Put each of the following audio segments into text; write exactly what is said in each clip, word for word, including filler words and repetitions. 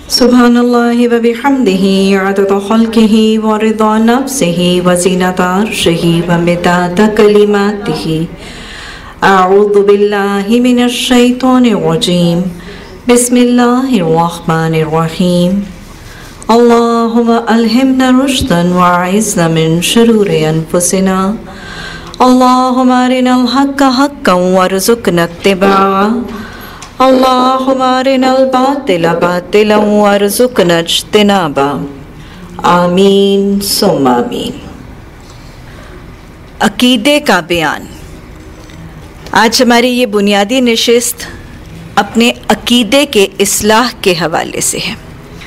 सुब्हानल्लाहि व बिहम्दिही अदद खल्किही व रिदा नफ्सिही व ज़ीनता अर्शिही व मिदाद कलिमातिही। अऊज़ु बिल्लाहि मिनश शैतानिर रजीम। बिस्मिल्लाहिर रहमानिर रहीम। अल्लाहुम्मा अल्हिमना रुश्दन व अइज़्ना मिन शुरूरि अनफुसिना। अल्लाहुम्मा अरिनल हक्का हक्कन वर्ज़ुक़ना इत्तिबाअ। अल्लाहुम्मा अरिनल बातिला बातिलन वर्ज़ुक़ना इज्तिनाबा। आमीन सुम्मा आमीन। अकीदे का बयान। आज हमारी ये बुनियादी नशिस्त अपने अकीदे के इस्लाह के हवाले से है।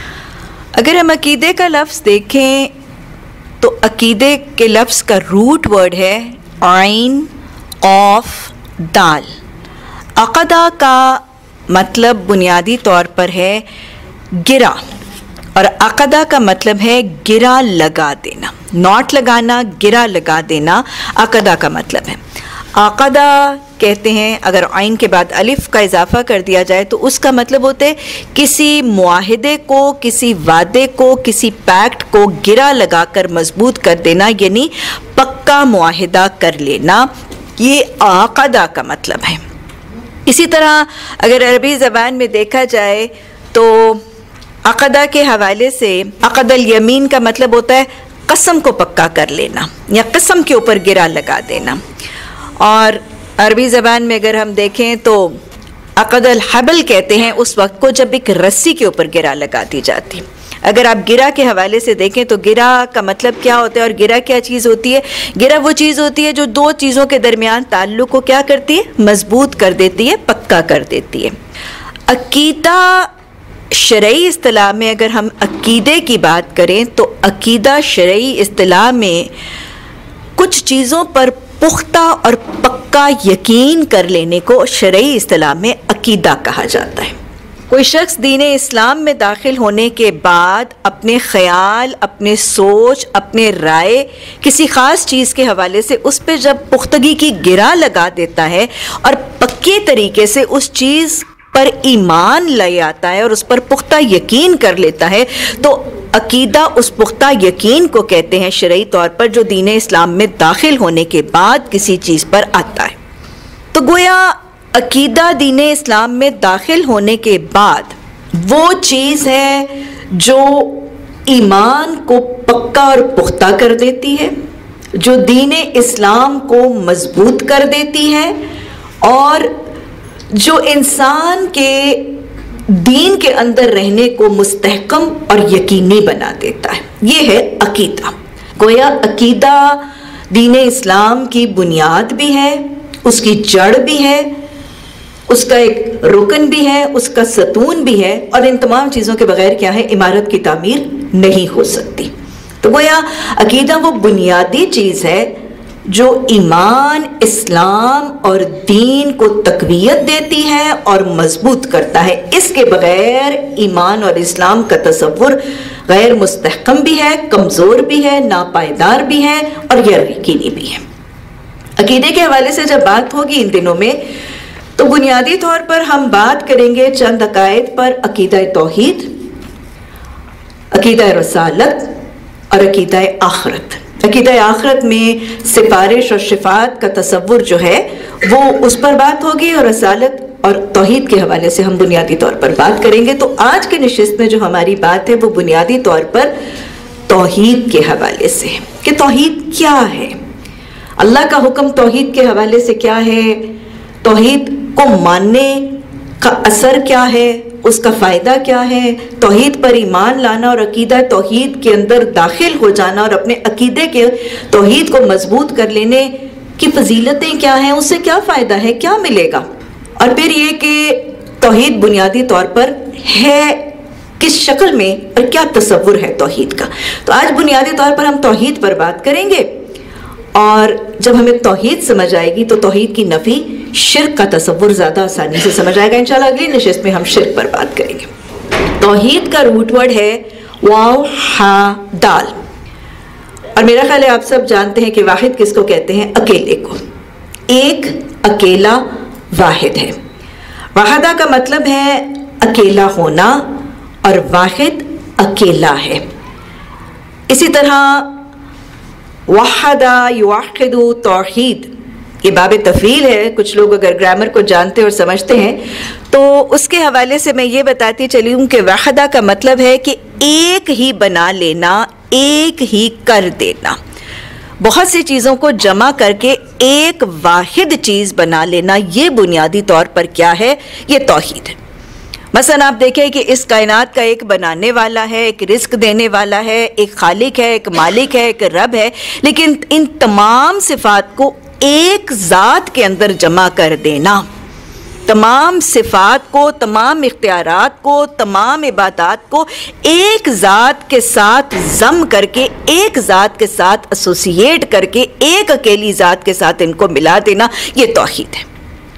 अगर हम अकीदे का लफ्ज़ देखें तो अकीदे के लफ्ज़ का रूट वर्ड है आइन ऑफ दाल। अक़दा का मतलब बुनियादी तौर पर है गिरा, और अक़दा का मतलब है गिरा लगा देना, नॉट लगाना, गिरा लगा देना अक़दा का मतलब है। अक़दा कहते हैं, अगर आइन के बाद अलिफ का इजाफा कर दिया जाए तो उसका मतलब होता है किसी मुआहिदे को, किसी वादे को, किसी पैक्ट को गिरा लगाकर मजबूत कर देना, यानी पक्का मुआहिदा कर लेना, ये अक़दा का मतलब है। इसी तरह अगर अरबी ज़बान में देखा जाए तो अक़दा के हवाले से अक़दल यमीन का मतलब होता है कसम को पक्का कर लेना या कसम के ऊपर गिरा लगा देना। और अरबी ज़बान में अगर हम देखें तो अक़दल हबल कहते हैं उस वक्त को जब एक रस्सी के ऊपर गिरा लगा दी जाती। अगर आप गिरा के हवाले से देखें तो गिरा का मतलब क्या होता है और गिरा क्या चीज़ होती है? गिरा वो चीज़ होती है जो दो चीज़ों के दरमियान ताल्लुक़ को क्या करती है? मजबूत कर देती है, पक्का कर देती है। अकीदा शरई इस्तिलाह में अगर हम अकीदे की बात करें तो अकीदा शरई इस्तिलाह में कुछ चीज़ों पर पुख्ता और पक्का यकीन कर लेने को शरई इस्तिलाह में अकीदा कहा जाता है। कोई शख्स दीन इस्लाम में दाखिल होने के बाद अपने ख्याल, अपने सोच, अपने राय किसी ख़ास चीज़ के हवाले से उस पर जब पुख्तगी की गिरा लगा देता है और पक्के तरीके से उस चीज़ पर ईमान ले आता है और उस पर पुख्ता यकीन कर लेता है तो अकीदा उस पुख्ता यकीन को कहते हैं शरई तौर पर, जो दीन इस्लाम में दाखिल होने के बाद किसी चीज़ पर आता है। तो गोया अकीदा दीन इस्लाम में दाखिल होने के बाद वो चीज़ है जो ईमान को पक्का और पुख्ता कर देती है, जो दीन इस्लाम को मजबूत कर देती है और जो इंसान के दीन के अंदर रहने को मुस्तहकम और यकीनी बना देता है। ये है अकीदा। गोया अकीदा दीन इस्लाम की बुनियाद भी है, उसकी जड़ भी है, उसका एक रुकन भी है, उसका सतून भी है, और इन तमाम चीज़ों के बगैर क्या है? इमारत की तामीर नहीं हो सकती। तो गोया अकीदा वो बुनियादी चीज़ है जो ईमान, इस्लाम और दीन को तक़वियत देती है और मजबूत करता है। इसके बगैर ईमान और इस्लाम का तसव्वुर गैर मुस्तहकम भी है, कमज़ोर भी है, नापायदार भी है और गैर यकीनी भी है। अकीदे के हवाले से जब बात होगी इन दिनों में तो बुनियादी तौर पर हम बात करेंगे चंद अकायद पर, अकीदा तौहीद, अकीदा रसालत और अकीदा आखिरत। अकीदा आखिरत में सिफारिश और शिफात का तसव्वुर जो है वो उस पर बात होगी, और रसालत और तौहीद के हवाले से हम बुनियादी तौर पर बात करेंगे। तो आज के नशिस्त में जो हमारी बात है वो बुनियादी तौर पर तौहीद के हवाले से है कि तौहीद क्या है, अल्लाह का हुक्म तौहीद के हवाले से क्या है, तौहीद को मानने का असर क्या है, उसका फ़ायदा क्या है, तौहीद पर ईमान लाना और अकीदा तौहीद के अंदर दाखिल हो जाना और अपने अकीदे के तौहीद को मजबूत कर लेने की फजीलतें क्या हैं, उससे क्या फ़ायदा है, क्या मिलेगा, और फिर ये कि तौहीद बुनियादी तौर पर है किस शक्ल में और क्या तसव्वुर है तौहीद का। तो आज बुनियादी तौर पर हम तौहीद पर बात करेंगे, और जब हमें तौहीद समझ आएगी तो तौहीद की नफ़ी, शिर्क का तसव्वुर ज़्यादा आसानी से समझ आएगा। इंशाल्लाह अगली नशिस्त में हम शिर्क पर बात करेंगे। तौहीद का रूट वर्ड है वाव हा दाल, और मेरा ख्याल है आप सब जानते हैं कि वाहिद किसको कहते हैं? अकेले को। एक अकेला वाहिद है। वाहदा का मतलब है अकेला होना और वाहिद अकेला है। इसी तरह वहदा युवाहिदु तौहीद, ये बाब तफ़ील है, कुछ लोग अगर ग्रामर को जानते और समझते हैं तो उसके हवाले से मैं ये बताती चली हूँ कि वहदा का मतलब है कि एक ही बना लेना, एक ही कर देना, बहुत सी चीज़ों को जमा करके एक वाहिद चीज़ बना लेना। ये बुनियादी तौर पर क्या है? ये तौहीद है। मसलन आप देखें कि इस कायनात का एक बनाने वाला है, एक रिस्क देने वाला है, एक खालिक है, एक मालिक है, एक रब है, लेकिन इन तमाम सिफात को एक ज़ात के अंदर जमा कर देना, तमाम सिफात को, तमाम इख्तियारात को, तमाम इबादात को एक ज़ात के साथ जम करके, एक ज़ात के साथ एसोसिएट करके, एक अकेली ज़ात के साथ इनको मिला देना, ये तौहीद है।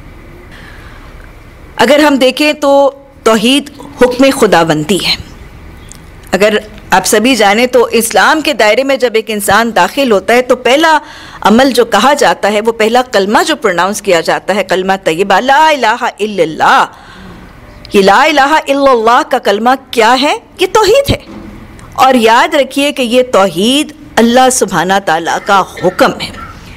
अगर हम देखें तो तौहीद हुक्म खुदाबंदी है। अगर आप सभी जाने तो इस्लाम के दायरे में जब एक इंसान दाखिल होता है तो पहला अमल जो कहा जाता है, वो पहला कलमा जो प्रोनाउंस किया जाता है, कलमा तय्यबा, ला इलाहा इल्लल्लाह। ये ला इलाहा इल्लल्लाह का कलमा क्या है? ये तौहीद है। और याद रखिए कि ये तौहीद अल्लाह सुब्हाना ताला का हुक्म है।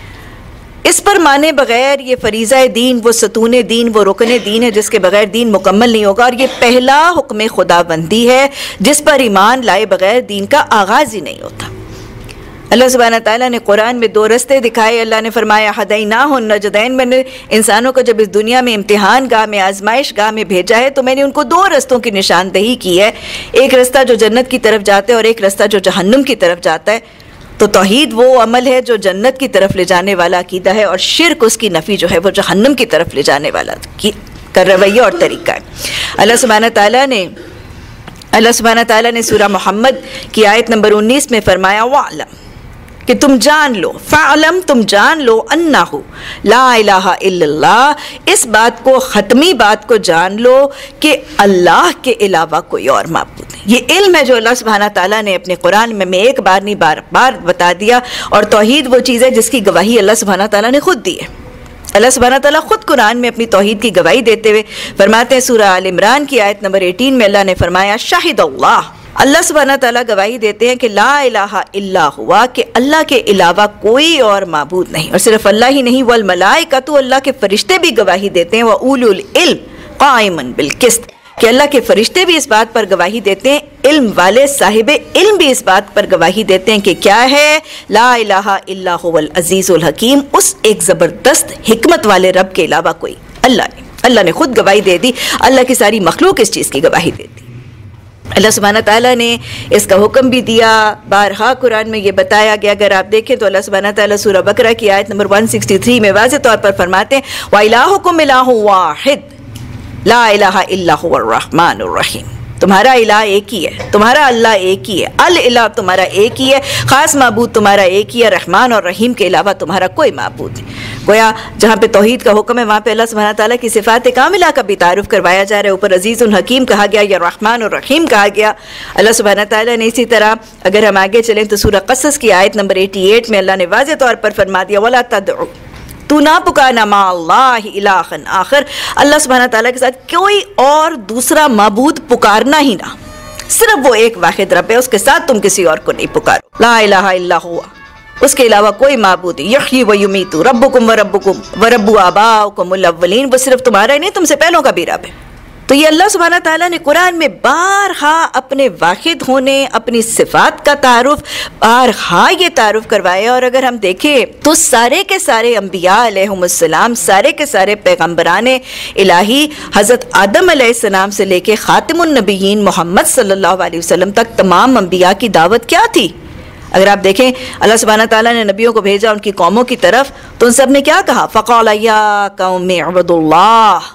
इस पर माने बगैर ये फरीज़ा दीन, वो सतून दीन, वो रुकन दीन है जिसके बगैर दीन मुकम्मल नहीं होगा। और ये पहला हुक्म खुदाबंदी है जिस पर ईमान लाए बगैर दीन का आगाज़ ही नहीं होता। अल्लाह सुब्हाना ताला ने कुरान में दो रास्ते दिखाए। अल्लाह ने फरमाया हदैनाहुन नजदैन, मैंने इंसानों को जब इस दुनिया में इम्तिहान गाह में, आजमाइश गाह में भेजा है तो मैंने उनको दो रस्तों की निशानदही की है। एक रास्ता जो जन्नत की तरफ जाता है और एक रास्ता जो जहन्नुम की तरफ जाता है। तो तौहीद वो अमल है जो जन्नत की तरफ ले जाने वाला अकीदा है, और शिर्क उसकी नफ़ी जो है वो जहन्नुम की तरफ ले जाने वाला की का रवैया और तरीका है। अल्लाह सुब्हाना ताला ने अल्लाह सुब्हाना ताला ने सूरा मोहम्मद की आयत नंबर उन्नीस में फरमाया वालम, कि तुम जान लो, फ़अलम तुम जान लो, अन्नहु ला इलाहा इल्लल्लाह, इस बात को, ख़त्मी बात को जान लो कि अल्लाह के अलावा कोई और माबूद नहीं। ये इल्म है जो अल्लाह सुब्हाना ताला ने अपने कुरान में मैं एक बार नहीं बार बार बता दिया। और तौहीद वो चीज़ है जिसकी गवाही अल्लाह सुब्हाना ताला ने खुद दी है। अल्लाह सुब्हाना ताला खुद कुरान में अपनी तौहीद की गवाही देते हुए फरमाते हैं, सूरा आल इमरान की आयत नंबर अठारह में अल्लाह ने फरमाया शाहिदल्लाह, अल्लाह सुब्हाना ताला गवाही देते हैं कि ला इलाहा इल्ला हुआ, कि अल्लाह के अलावा कोई और माबूद नहीं। और सिर्फ अल्लाह ही नहीं, वल मलाइकतु, अल्लाह के फरिश्ते भी गवाही देते हैं, व उलुल इल्म काइमन बिल किस्त, कि अल्लाह के फरिश्ते भी इस बात पर गवाही देते हैं, इल्म वाले साहिबे इल्म भी इस बात पर गवाही देते हैं कि क्या है, ला इलाहा इल्ला हुवल अजीजुल हकीम, उस एक ज़बरदस्त हिकमत वाले रब के अलावा कोई अल्लाह नहीं। अल्लाह ने खुद गवाही दे दी, अल्लाह की सारी मखलूक इस चीज़ की गवाही देती। अल्लाह सुब्हाना ताला ने इसका हुक्म भी दिया, बारहा कुरान में ये बताया गया। अगर आप देखें तो अल्लाह सुब्हाना ताला सूरा बकरा की आयत नंबर एक सौ तिरसठ में वाज़ेह तौर पर फरमाते हैं, व इलाहुकुम इलाहुन वाहिद ला इलाहा इल्ला हुवर रहमानुर रहीम, तुम्हारा इलाह एक ही है, तुम्हारा अल्लाह एक ही है, अल इलाह तुम्हारा एक ही है, खास माबूद तुम्हारा एक ही है, रहमान और रहीम के अलावा तुम्हारा कोई माबूद नहीं। गोया जहाँ पे तौहीद का हुक्म है वहाँ पे अल्लाह सुब्हाना ताला की सिफ़ात कामिला का भी तारुफ करवाया जा रहा है। ऊपर अजीज़ुल हकीम कहा गया या रहमान और रहीम कहा गया। अल्लाह सुब्हाना ताला ने इसी तरह अगर हम आगे चलें तो सूरह क़सस की आयत नंबर अठासी में अल्लाह ने वाज़ेह तौर पर फरमा दिया, वला तदउ, तू ना पुकारना मा अल्लाह इलाहन आखिर, अल्लाह सुब्हाना ताला के साथ कोई और दूसरा माबूद पुकारना ही ना, सिर्फ वो एक वाहिद रब है, उसके साथ तुम किसी और को नहीं पुकारो। ला इलाहा इल्ला हुआ, उसके अलावा कोई माबूद, यह्यी व युमीतु रब्बुकुम व रब्बुकुम व रब्बु आबाउकुमुल अव्वलीन, वो सिर्फ तुम्हारा ही नहीं तुमसे पहलों का भी रब है। तो ये अल्लाह सुब्हाना ताला ने कुरान में बारहा अपने वाहिद होने, अपनी सिफात का तारुफ बारहा ये तारुफ करवाया। और अगर हम देखें तो सारे के सारे अंबिया अलैहिमुस्सलाम, सारे के सारे पैगम्बराने इलाही हज़रत आदम अलैहिस्सलाम से लेके खातिमुन नबिय्यीन मोहम्मद सल्लल्लाहु अलैहि वसल्लम तक तमाम अंबिया की दावत क्या थी? अगर आप देखें अल्लाह सुब्हाना ताला ने नबियों को भेजा उनकी कौमों की तरफ, तो उन सब ने क्या कहा, फ़क़ाल या कौमी अब्दुल्लाह,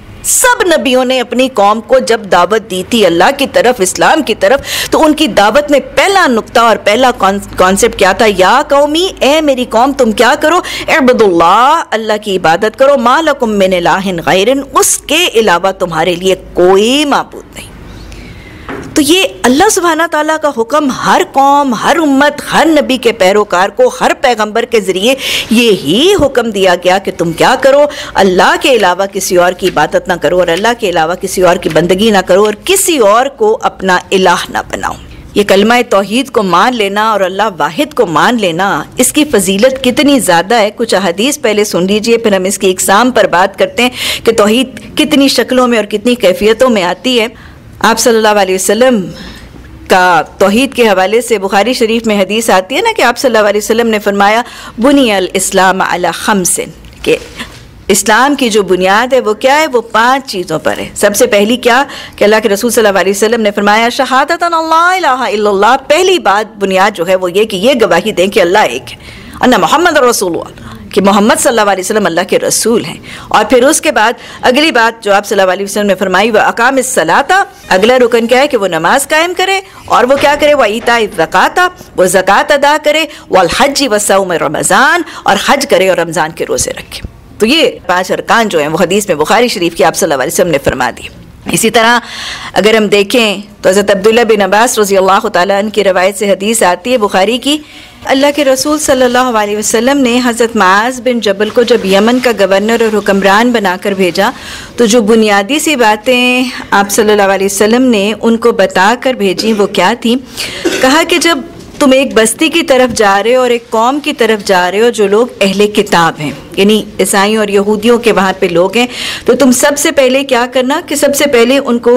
सब नबियों ने अपनी कौम को जब दावत दी थी अल्लाह की तरफ, इस्लाम की तरफ, तो उनकी दावत में पहला नुक्ता और पहला कॉन्सेप्ट क्या था, या कौमी, ए मेरी कौम तुम क्या करो, अब्दुल्लाह, अल्लाह की इबादत करो, मा लकुम मिन इलाहिन गैरिन, उसके अलावा तुम्हारे लिए कोई माबूद नहीं। तो ये अल्लाह सुब्हाना ताला का हुक्म हर कौम, हर उम्मत, हर नबी के पैरोकार को, हर पैगंबर के ज़रिए ये ही हुक्म दिया गया कि तुम क्या करो, अल्लाह के अलावा किसी और की इबादत ना करो और अल्लाह के अलावा किसी और की बंदगी ना करो और किसी और को अपना इलाह ना बनाओ। ये कलमा तौहीद को मान लेना और अल्लाह वाहिद को मान लेना, इसकी फजीलत कितनी ज़्यादा है। कुछ अहादीस पहले सुन लीजिए, फिर हम इसकी इक़साम पर बात करते हैं कि तौहीद कितनी शक्लों में और कितनी कैफियतों में आती है। आप सल्लल्लाहु अलैहि वसल्लम का तौहीद के हवाले से बुखारी शरीफ में हदीस आती है ना कि आप सल्लल्लाहु अलैहि वसल्लम ने फरमाया बुनियल इस्लाम अला खम्सिन, कि इस्लाम की जो बुनियाद है वो क्या है, वो पांच चीज़ों पर है। सबसे पहली क्या कि अल्लाह के रसूल सल्लल्लाहु अलैहि वसल्लम ने फरमाया शहादतन अल्लाह इलाहा इल्लल्लाह, पहली बात बुनियाद जो है वो ये कि ये गवाही दें कि अल्लाह एक है, अन्ना मोहम्मद रसूलुल्लाह, कि मोहम्मद सल्लल्लाहु अलैहि वसल्लम अल्लाह के रसूल हैं। और फिर उसके बाद अगली बात जो आप सल्लल्लाहु अलैहि वसल्लम ने फरमाई वह अकामिस सलाता, अगला रुकन क्या है कि वो नमाज कायम करे और वो क्या करे, वह ईता ज़काता, वो ज़कात अदा करे, वल हज व सौम रमज़ान, और हज करे और रमज़ान के रोज़े रखे। तो ये पांच अरकान जो हैं वो हदीस में बुखारी शरीफ की आप सल्लल्लाहु अलैहि वसल्लम ने फरमा दी। इसी तरह अगर हम देखें तो हज़रत अब्दुल्लाह बिन अब्बास रज़ी अल्लाह तआला अन्हु की रवायत से हदीस आती है बुखारी की, अल्लाह के रसूल सल्लल्लाहु अलैहि वसल्लम ने हज़रत मुआज़ बिन जबल को जब यमन का गवर्नर और हुक्मरान बनाकर भेजा तो जो बुनियादी सी बातें आप सल्लल्लाहु अलैहि वसल्लम ने उनको बताकर भेजी वो क्या थी। कहा कि जब तुम एक बस्ती की तरफ जा रहे हो और एक कौम की तरफ जा रहे हो जो लोग अहले किताब हैं, यानी ईसाइयों और यहूदियों के वहाँ पे लोग हैं, तो तुम सबसे पहले क्या करना कि सबसे पहले उनको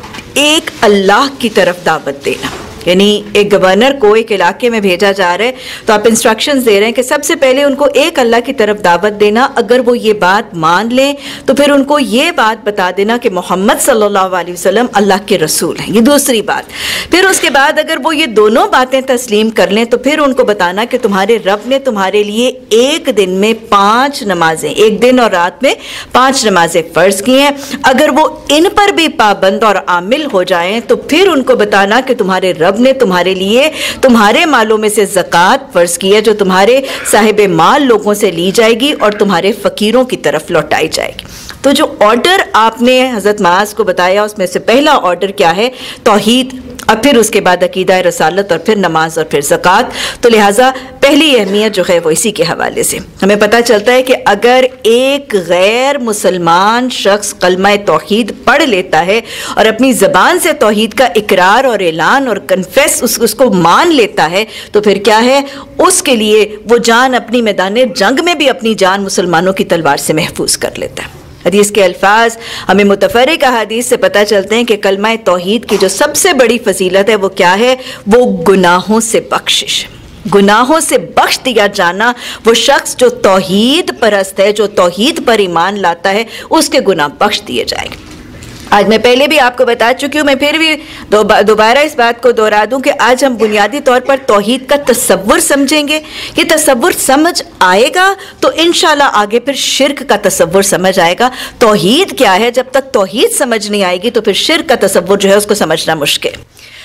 एक अल्लाह की तरफ दावत देना। यानी एक गवर्नर को एक इलाके में भेजा जा रहा है तो आप इंस्ट्रक्शंस दे रहे हैं कि सबसे पहले उनको एक अल्लाह की तरफ दावत देना। अगर वो ये बात मान लें तो फिर उनको ये बात बता देना कि मोहम्मद सल्लल्लाहु अलैहि वसल्लम अल्लाह के रसूल हैं। ये दूसरी बात। फिर उसके बाद अगर वो ये दोनों बातें तस्लीम कर लें तो फिर उनको बताना कि तुम्हारे रब ने तुम्हारे लिए एक दिन में पाँच नमाजें, एक दिन और रात में पाँच नमाजें फ़र्ज़ की हैं। अगर वो इन पर भी पाबंद और आमिल हो जाएं तो फिर उनको बताना कि तुम्हारे रब ने तुम्हारे लिए तुम्हारे मालों में से ज़कात फ़र्ज़ की है जो तुम्हारे साहिब माल लोगों से ली जाएगी और तुम्हारे फ़कीरों की तरफ लौटाई जाएगी। तो जो ऑर्डर आपने हज़रत मुआज़ को बताया उसमें से पहला ऑर्डर क्या है, तौहीद, और फिर उसके बाद अकीदा रसालत और फिर नमाज और फिर ज़कात। तो लिहाजा पहली अहमियत जो है वो इसी के हवाले से हमें पता चलता है कि अगर एक गैर मुसलमान शख्स कलमा तौहीद पढ़ लेता है और अपनी ज़बान से तौहीद का इकरार और ऐलान और कन्फेस उस, उसको मान लेता है तो फिर क्या है, उसके लिए वो जान अपनी मैदान जंग में भी अपनी जान मुसलमानों की तलवार से महफूज कर लेता है। हदीस के अल्फाज हमें मुतफर्रिक हदीस से पता चलते हैं कि कलमा तौहीद की जो सबसे बड़ी फजीलत है वो क्या है, वो गुनाहों से बख्शिश, गुनाहों से बख्श दिया जाना। वो शख्स जो तौहीद परस्त है, जो तौहीद पर ईमान लाता है, उसके गुनाह बख्श दिए जाएंगे। आज मैं पहले भी आपको बता चुकी हूँ, मैं फिर भी दोबारा इस बात को दोहरा दूँ कि आज हम बुनियादी तौर पर तौहीद का तसव्वुर समझेंगे। ये तसव्वुर समझ आएगा तो इंशाल्लाह आगे फिर शिर्क का तसव्वुर समझ आएगा। तौहीद क्या है, जब तक तौहीद समझ नहीं आएगी तो फिर शिर्क का तसव्वुर जो है उसको समझना मुश्किल।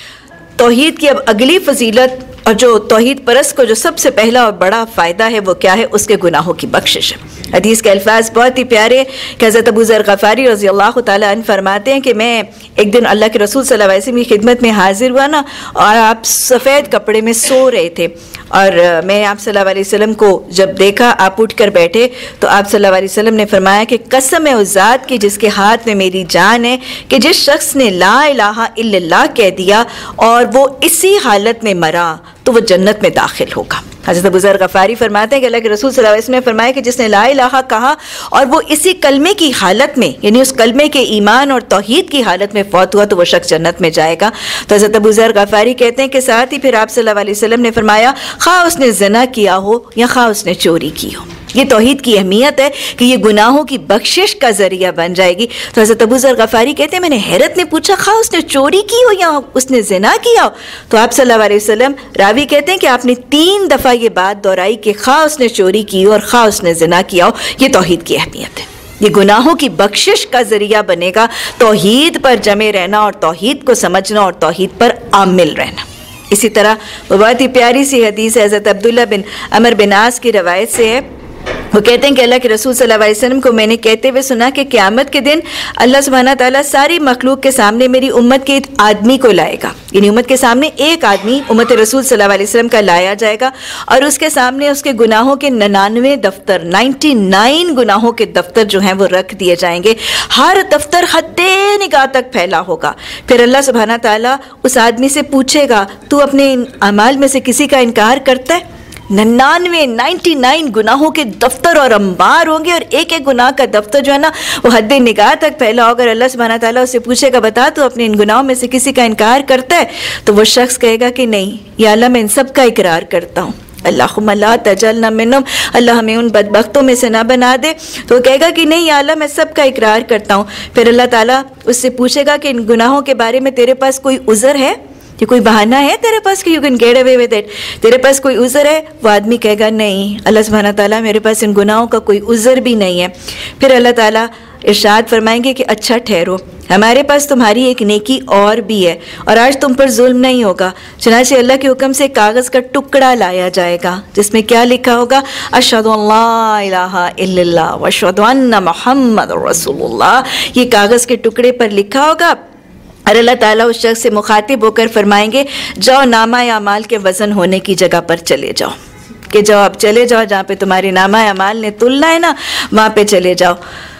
तौहीद की अब अगली फजीलत और जो तौहीद परस्त को जो सबसे पहला और बड़ा फ़ायदा है वो क्या है, उसके गुनाहों की बख्शिश है। हदीस के अल्फाज बहुत ही प्यारे कि हज़रत अबू ज़र ग़फ़ारी रज़ी अल्लाह तआला अन्हु फरमाते हैं कि मैं एक दिन अल्लाह के रसूल सल्लल्लाहु अलैहि वसल्लम की खिदमत में हाजिर हुआ ना, और आप सफ़ेद कपड़े में सो रहे थे और मैं आप सल्लल्लाहु अलैहि वसल्लम को जब देखा आप उठ कर बैठे तो आप सल्लल्लाहु अलैहि वसल्लम ने फरमाया कि कसम है उस ज़ात की जिसके हाथ में मेरी जान है कि जिस शख्स ने ला इलाहा इल्लल्लाह कह दिया और वो इसी हालत में मरा तो वो जन्नत में दाखिल होगा। हज़रत अबू ज़र ग़फ़ारी फरमाते हैं कि अल्लाह के रसूल सल्लल्लाहु अलैहि वसल्लम ने फरमाया कि जिसने ला इलाहा कहा और वो इसी कलमे की हालत में, यानी उस कलमे के ईमान और तौहीद की हालत में फौत हुआ तो वो शख्स जन्नत में जाएगा। तो हज़रत अबू ज़र ग़फ़ारी कहते हैं कि साथ ही फिर आप सल्लल्लाहु अलैहि वसल्लम ने फरमाया खा उसने ज़िना किया हो या खा उसने चोरी की हो। ये तौहीद की अहमियत है कि ये गुनाहों की बख्शिश का जरिया बन जाएगी। तो हज़रत अबू ज़र ग़फ़ारी कहते हैं मैंने हैरत में पूछा खा उसने चोरी की हो या उसने ज़िना किया हो। तो आप सल्लल्लाहु अलैहि वसल्लम, रावी कहते हैं कि आपने तीन दफ़ा ये बात दोहराई कि खा उसने चोरी की और खा उसने ज़िना किया हो। ये तौहीद की अहमियत है, ये गुनाहों की बख्शिश का जरिया बनेगा। तौहीद पर जमे रहना और तौहीद को समझना और तौहीद पर आमिल रहना। इसी तरह बहुत ही प्यारी सी हदीस है, हज़रत अब्दुल्लाह बिन अमर बिन आस की रवायत से है वो कहते हैं कि अल्लाह के रसूल सल्लल्लाहु अलैहि वसल्लम को मैंने कहते हुए सुना कि क़यामत के दिन अल्लाह सुब्हाना ताला सारी मखलूक के सामने मेरी उम्मत के एक आदमी को लाएगा, यानी उम्मत के सामने एक आदमी उम्मत रसूल सल्लल्लाहु अलैहि वसल्लम का लाया जाएगा और उसके सामने उसके गुनाहों के निन्यानवे दफ्तर निन्यानवे गुनाहों के दफ्तर जो हैं वो रख दिए जाएंगे। हर दफ्तर हद्दे निगाह तक फैला होगा। फिर अल्लाह सुब्हाना ताला उस आदमी से पूछेगा, तू अपने अमाल में से किसी का इनकार करता है? निन्यानवे नाइन्टी नाइन गुनाहों के दफ्तर और अंबार होंगे और एक एक गुनाह का दफ्तर जो है ना वो हद निगाह तक फैला होगा। अल्लाह सुब्हाना ताला उससे पूछेगा, बता तू अपने इन गुनाहों में से किसी का इनकार करता है? तो वो शख्स कहेगा कि नहीं या अल्लाह, मैं इन सब का इकरार करता हूँ। अल्लाहुम्मा ला तजलना मिनहुम, अल्लाह हमें उन बदबख्तों में से ना बना दे। तो वो कहेगा कि नहीं या अल्लाह, मैं सब का इकरार करता हूँ। फिर अल्लाह ताला उससे पूछेगा कि इन गुनाहों के बारे में तेरे पास कोई उज़र है, कि कोई बहाना है तेरे पास कि you can get away with it, तेरे पास कोई उज़र है? वो आदमी कहेगा नहीं अल्लाह सुब्हाना ताला, मेरे पास इन गुनाहों का कोई उज़र भी नहीं है। फिर अल्लाह ताला इरशाद फरमाएंगे कि अच्छा ठहरो, हमारे पास तुम्हारी एक नेकी और भी है और आज तुम पर जुल्म नहीं होगा। चुनांचे अल्लाह के हुक्म से कागज़ का टुकड़ा लाया जाएगा जिसमें क्या लिखा होगा, अशहदु अल्ला इलाहा इल्लल्लाह व अशहदु अन्ना मुहम्मदुर रसूलुल्लाह। ये कागज़ के टुकड़े पर लिखा होगा और अल्लाह ताला उस शख्स से मुखातिब होकर फरमाएंगे, जाओ नामा अमाल के वज़न होने की जगह पर चले जाओ, कि जाओ आप चले जाओ जहाँ पे तुम्हारे नामा अमाल ने तुलना है ना, वहाँ पे चले जाओ।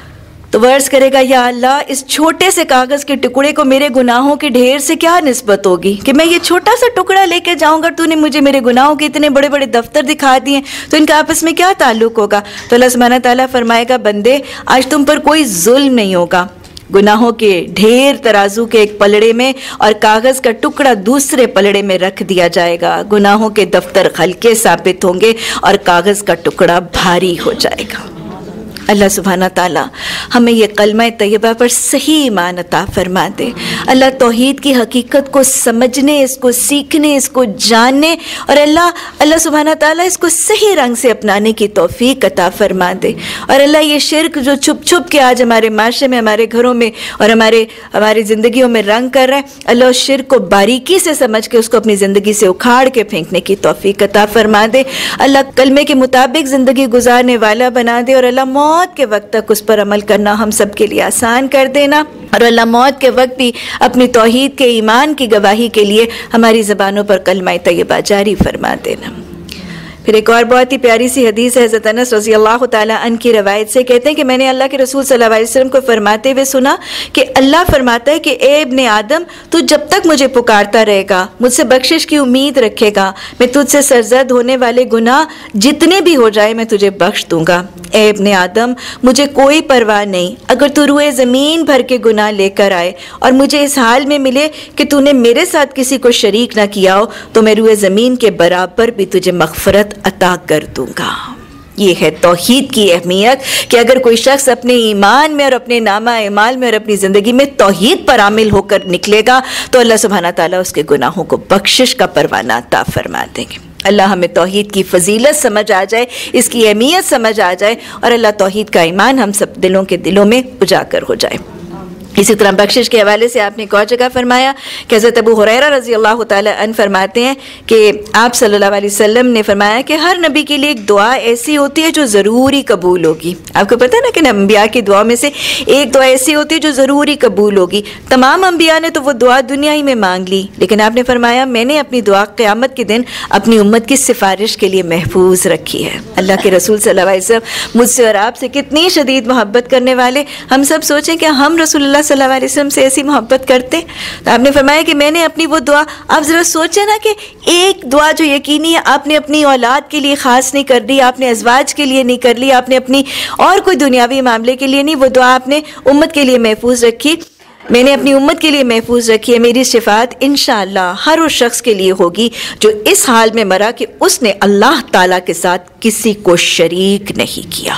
तो वर्ष करेगा, या अल्लाह, इस छोटे से कागज़ के टुकड़े को मेरे गुनाहों के ढेर से क्या निस्बत होगी कि मैं ये छोटा सा टुकड़ा लेके जाऊँगा, तूने मुझे मेरे गुनाहों के इतने बड़े बड़े दफ्तर दिखा दिए, तो इनका आपस में क्या ताल्लुक़ होगा? तो अल्लाह सुब्हाना ताला फरमाएगा, बंदे आज तुम पर कोई जुल्म नहीं होगा। गुनाहों के ढेर तराजू के एक पलड़े में और कागज़ का टुकड़ा दूसरे पलड़े में रख दिया जाएगा। गुनाहों के दफ्तर हल्के साबित होंगे और कागज़ का टुकड़ा भारी हो जाएगा। अल्लाह सुब्हाना ताला हमें ये कलमा तैयबा पर सही ईमान अता फरमा दे। अल्लाह तौहीद की हकीकत को समझने, इसको सीखने, इसको जानने और अल्लाह अल्लाह सुब्हाना ताला इसको सही रंग से अपनाने की तौफीक अता फरमा दे। और अल्लाह ये शिर्क जो छुप छुप के आज हमारे माशरे में, हमारे घरों में और हमारे हमारी ज़िंदगियों में रंग कर रहा है, अल्लाह उस शिर्क को बारीकी से समझ के उसको अपनी ज़िंदगी से उखाड़ के फेंकने की तौफीक अता फरमा दे। अल्लाह कलमे के मुताबिक ज़िंदगी गुजारने वाला बना दे और अल्लाह मौत के वक्त तक उस पर अमल करना हम सब के लिए आसान कर देना। और अल्लाह मौत के वक्त भी अपनी तौहीद के ईमान की गवाही के लिए हमारी ज़बानों पर कलमा तैयबा जारी फरमा देना। फिर एक और बहुत ही प्यारी सी हदीस है हज़रत अनस रज़ी अल्लाह तआला अन्हु की रवायत से, कहते हैं कि मैंने अल्लाह के रसूल सल्लल्लाहु अलैहि वसल्लम को फरमाते हुए सुना कि अल्लाह फरमाता है कि ए इब्ने आदम, तू जब तक मुझे पुकारता रहेगा, मुझसे बख्शिश की उम्मीद रखेगा, मैं तुझसे सरजद होने वाले गुनाह जितने भी हो जाए मैं तुझे बख्श दूंगा। ए इब्ने आदम, मुझे कोई परवाह नहीं अगर तू रुए ज़मीन भर के गुनाह लेकर आए और मुझे इस हाल में मिले कि तूने मेरे साथ किसी को शरीक ना किया हो, तो मैं रुए ज़मीन के बराबर भी तुझे मग़फ़िरत अता कर दूंगा। ये है तौहीद की अहमियत कि अगर कोई शख्स अपने ईमान में और अपने नामा अमाल में और अपनी ज़िंदगी में तौहीद पर आमिल होकर निकलेगा तो अल्लाह सुब्हाना ताला उसके गुनाहों को बख्शिश का परवाना अता फरमा देंगे। अल्लाह हमें तौहीद की फजीलत समझ आ जाए, इसकी अहमियत समझ आ जाए और अल्लाह तौहीद का ईमान हम सब दिलों के दिलों में उजागर हो जाए। इसी तरह बख्शिश के हवाले से आपने एक और जगह फरमाया कि हज़रत अबू हुरैरा रज़ी अल्लाह तआला अन्हु फरमाते हैं कि आप सल्लल्लाहु अलैहि वसल्लम ने फरमाया कि हर नबी के लिए एक दुआ ऐसी होती है जो ज़रूरी कबूल होगी। आपको पता है ना कि अंबिया की दुआ में से एक दुआ ऐसी होती है जो ज़रूरी कबूल होगी। तमाम अंबिया ने तो वो दुआ दुनिया ही में मांग ली, लेकिन आपने फरमाया मैंने अपनी दुआ क़यामत के दिन अपनी उम्मत की सिफारिश के लिए महफूज रखी है। अल्लाह के रसूल सल्लल्लाहु अलैहि वसल्लम मुझसे और आपसे कितनी शदीद मोहब्बत करने वाले, हम सब सोचें कि हम रसूलुल्लाह सल्लल्लाहु अलैहि वसल्लम से ऐसी मोहब्बत करते। तो आपने फरमाया कि मैंने अपनी वो दुआ, आप ज़रा सोचें ना कि एक दुआ जो यकीनी है आपने अपनी औलाद के लिए ख़ास नहीं कर दी, आपने अज़वाज के लिए नहीं कर ली, आपने अपनी और कोई दुनियावी मामले के लिए नहीं, वो दुआ आपने उम्मत के लिए महफूज रखी। मैंने अपनी उम्मत के लिए महफूज रखी है। मेरी शिफात इंशाअल्लाह हर उस शख्स के लिए होगी जो इस हाल में मरा कि उसने अल्लाह ताला के साथ किसी को शरीक नहीं किया।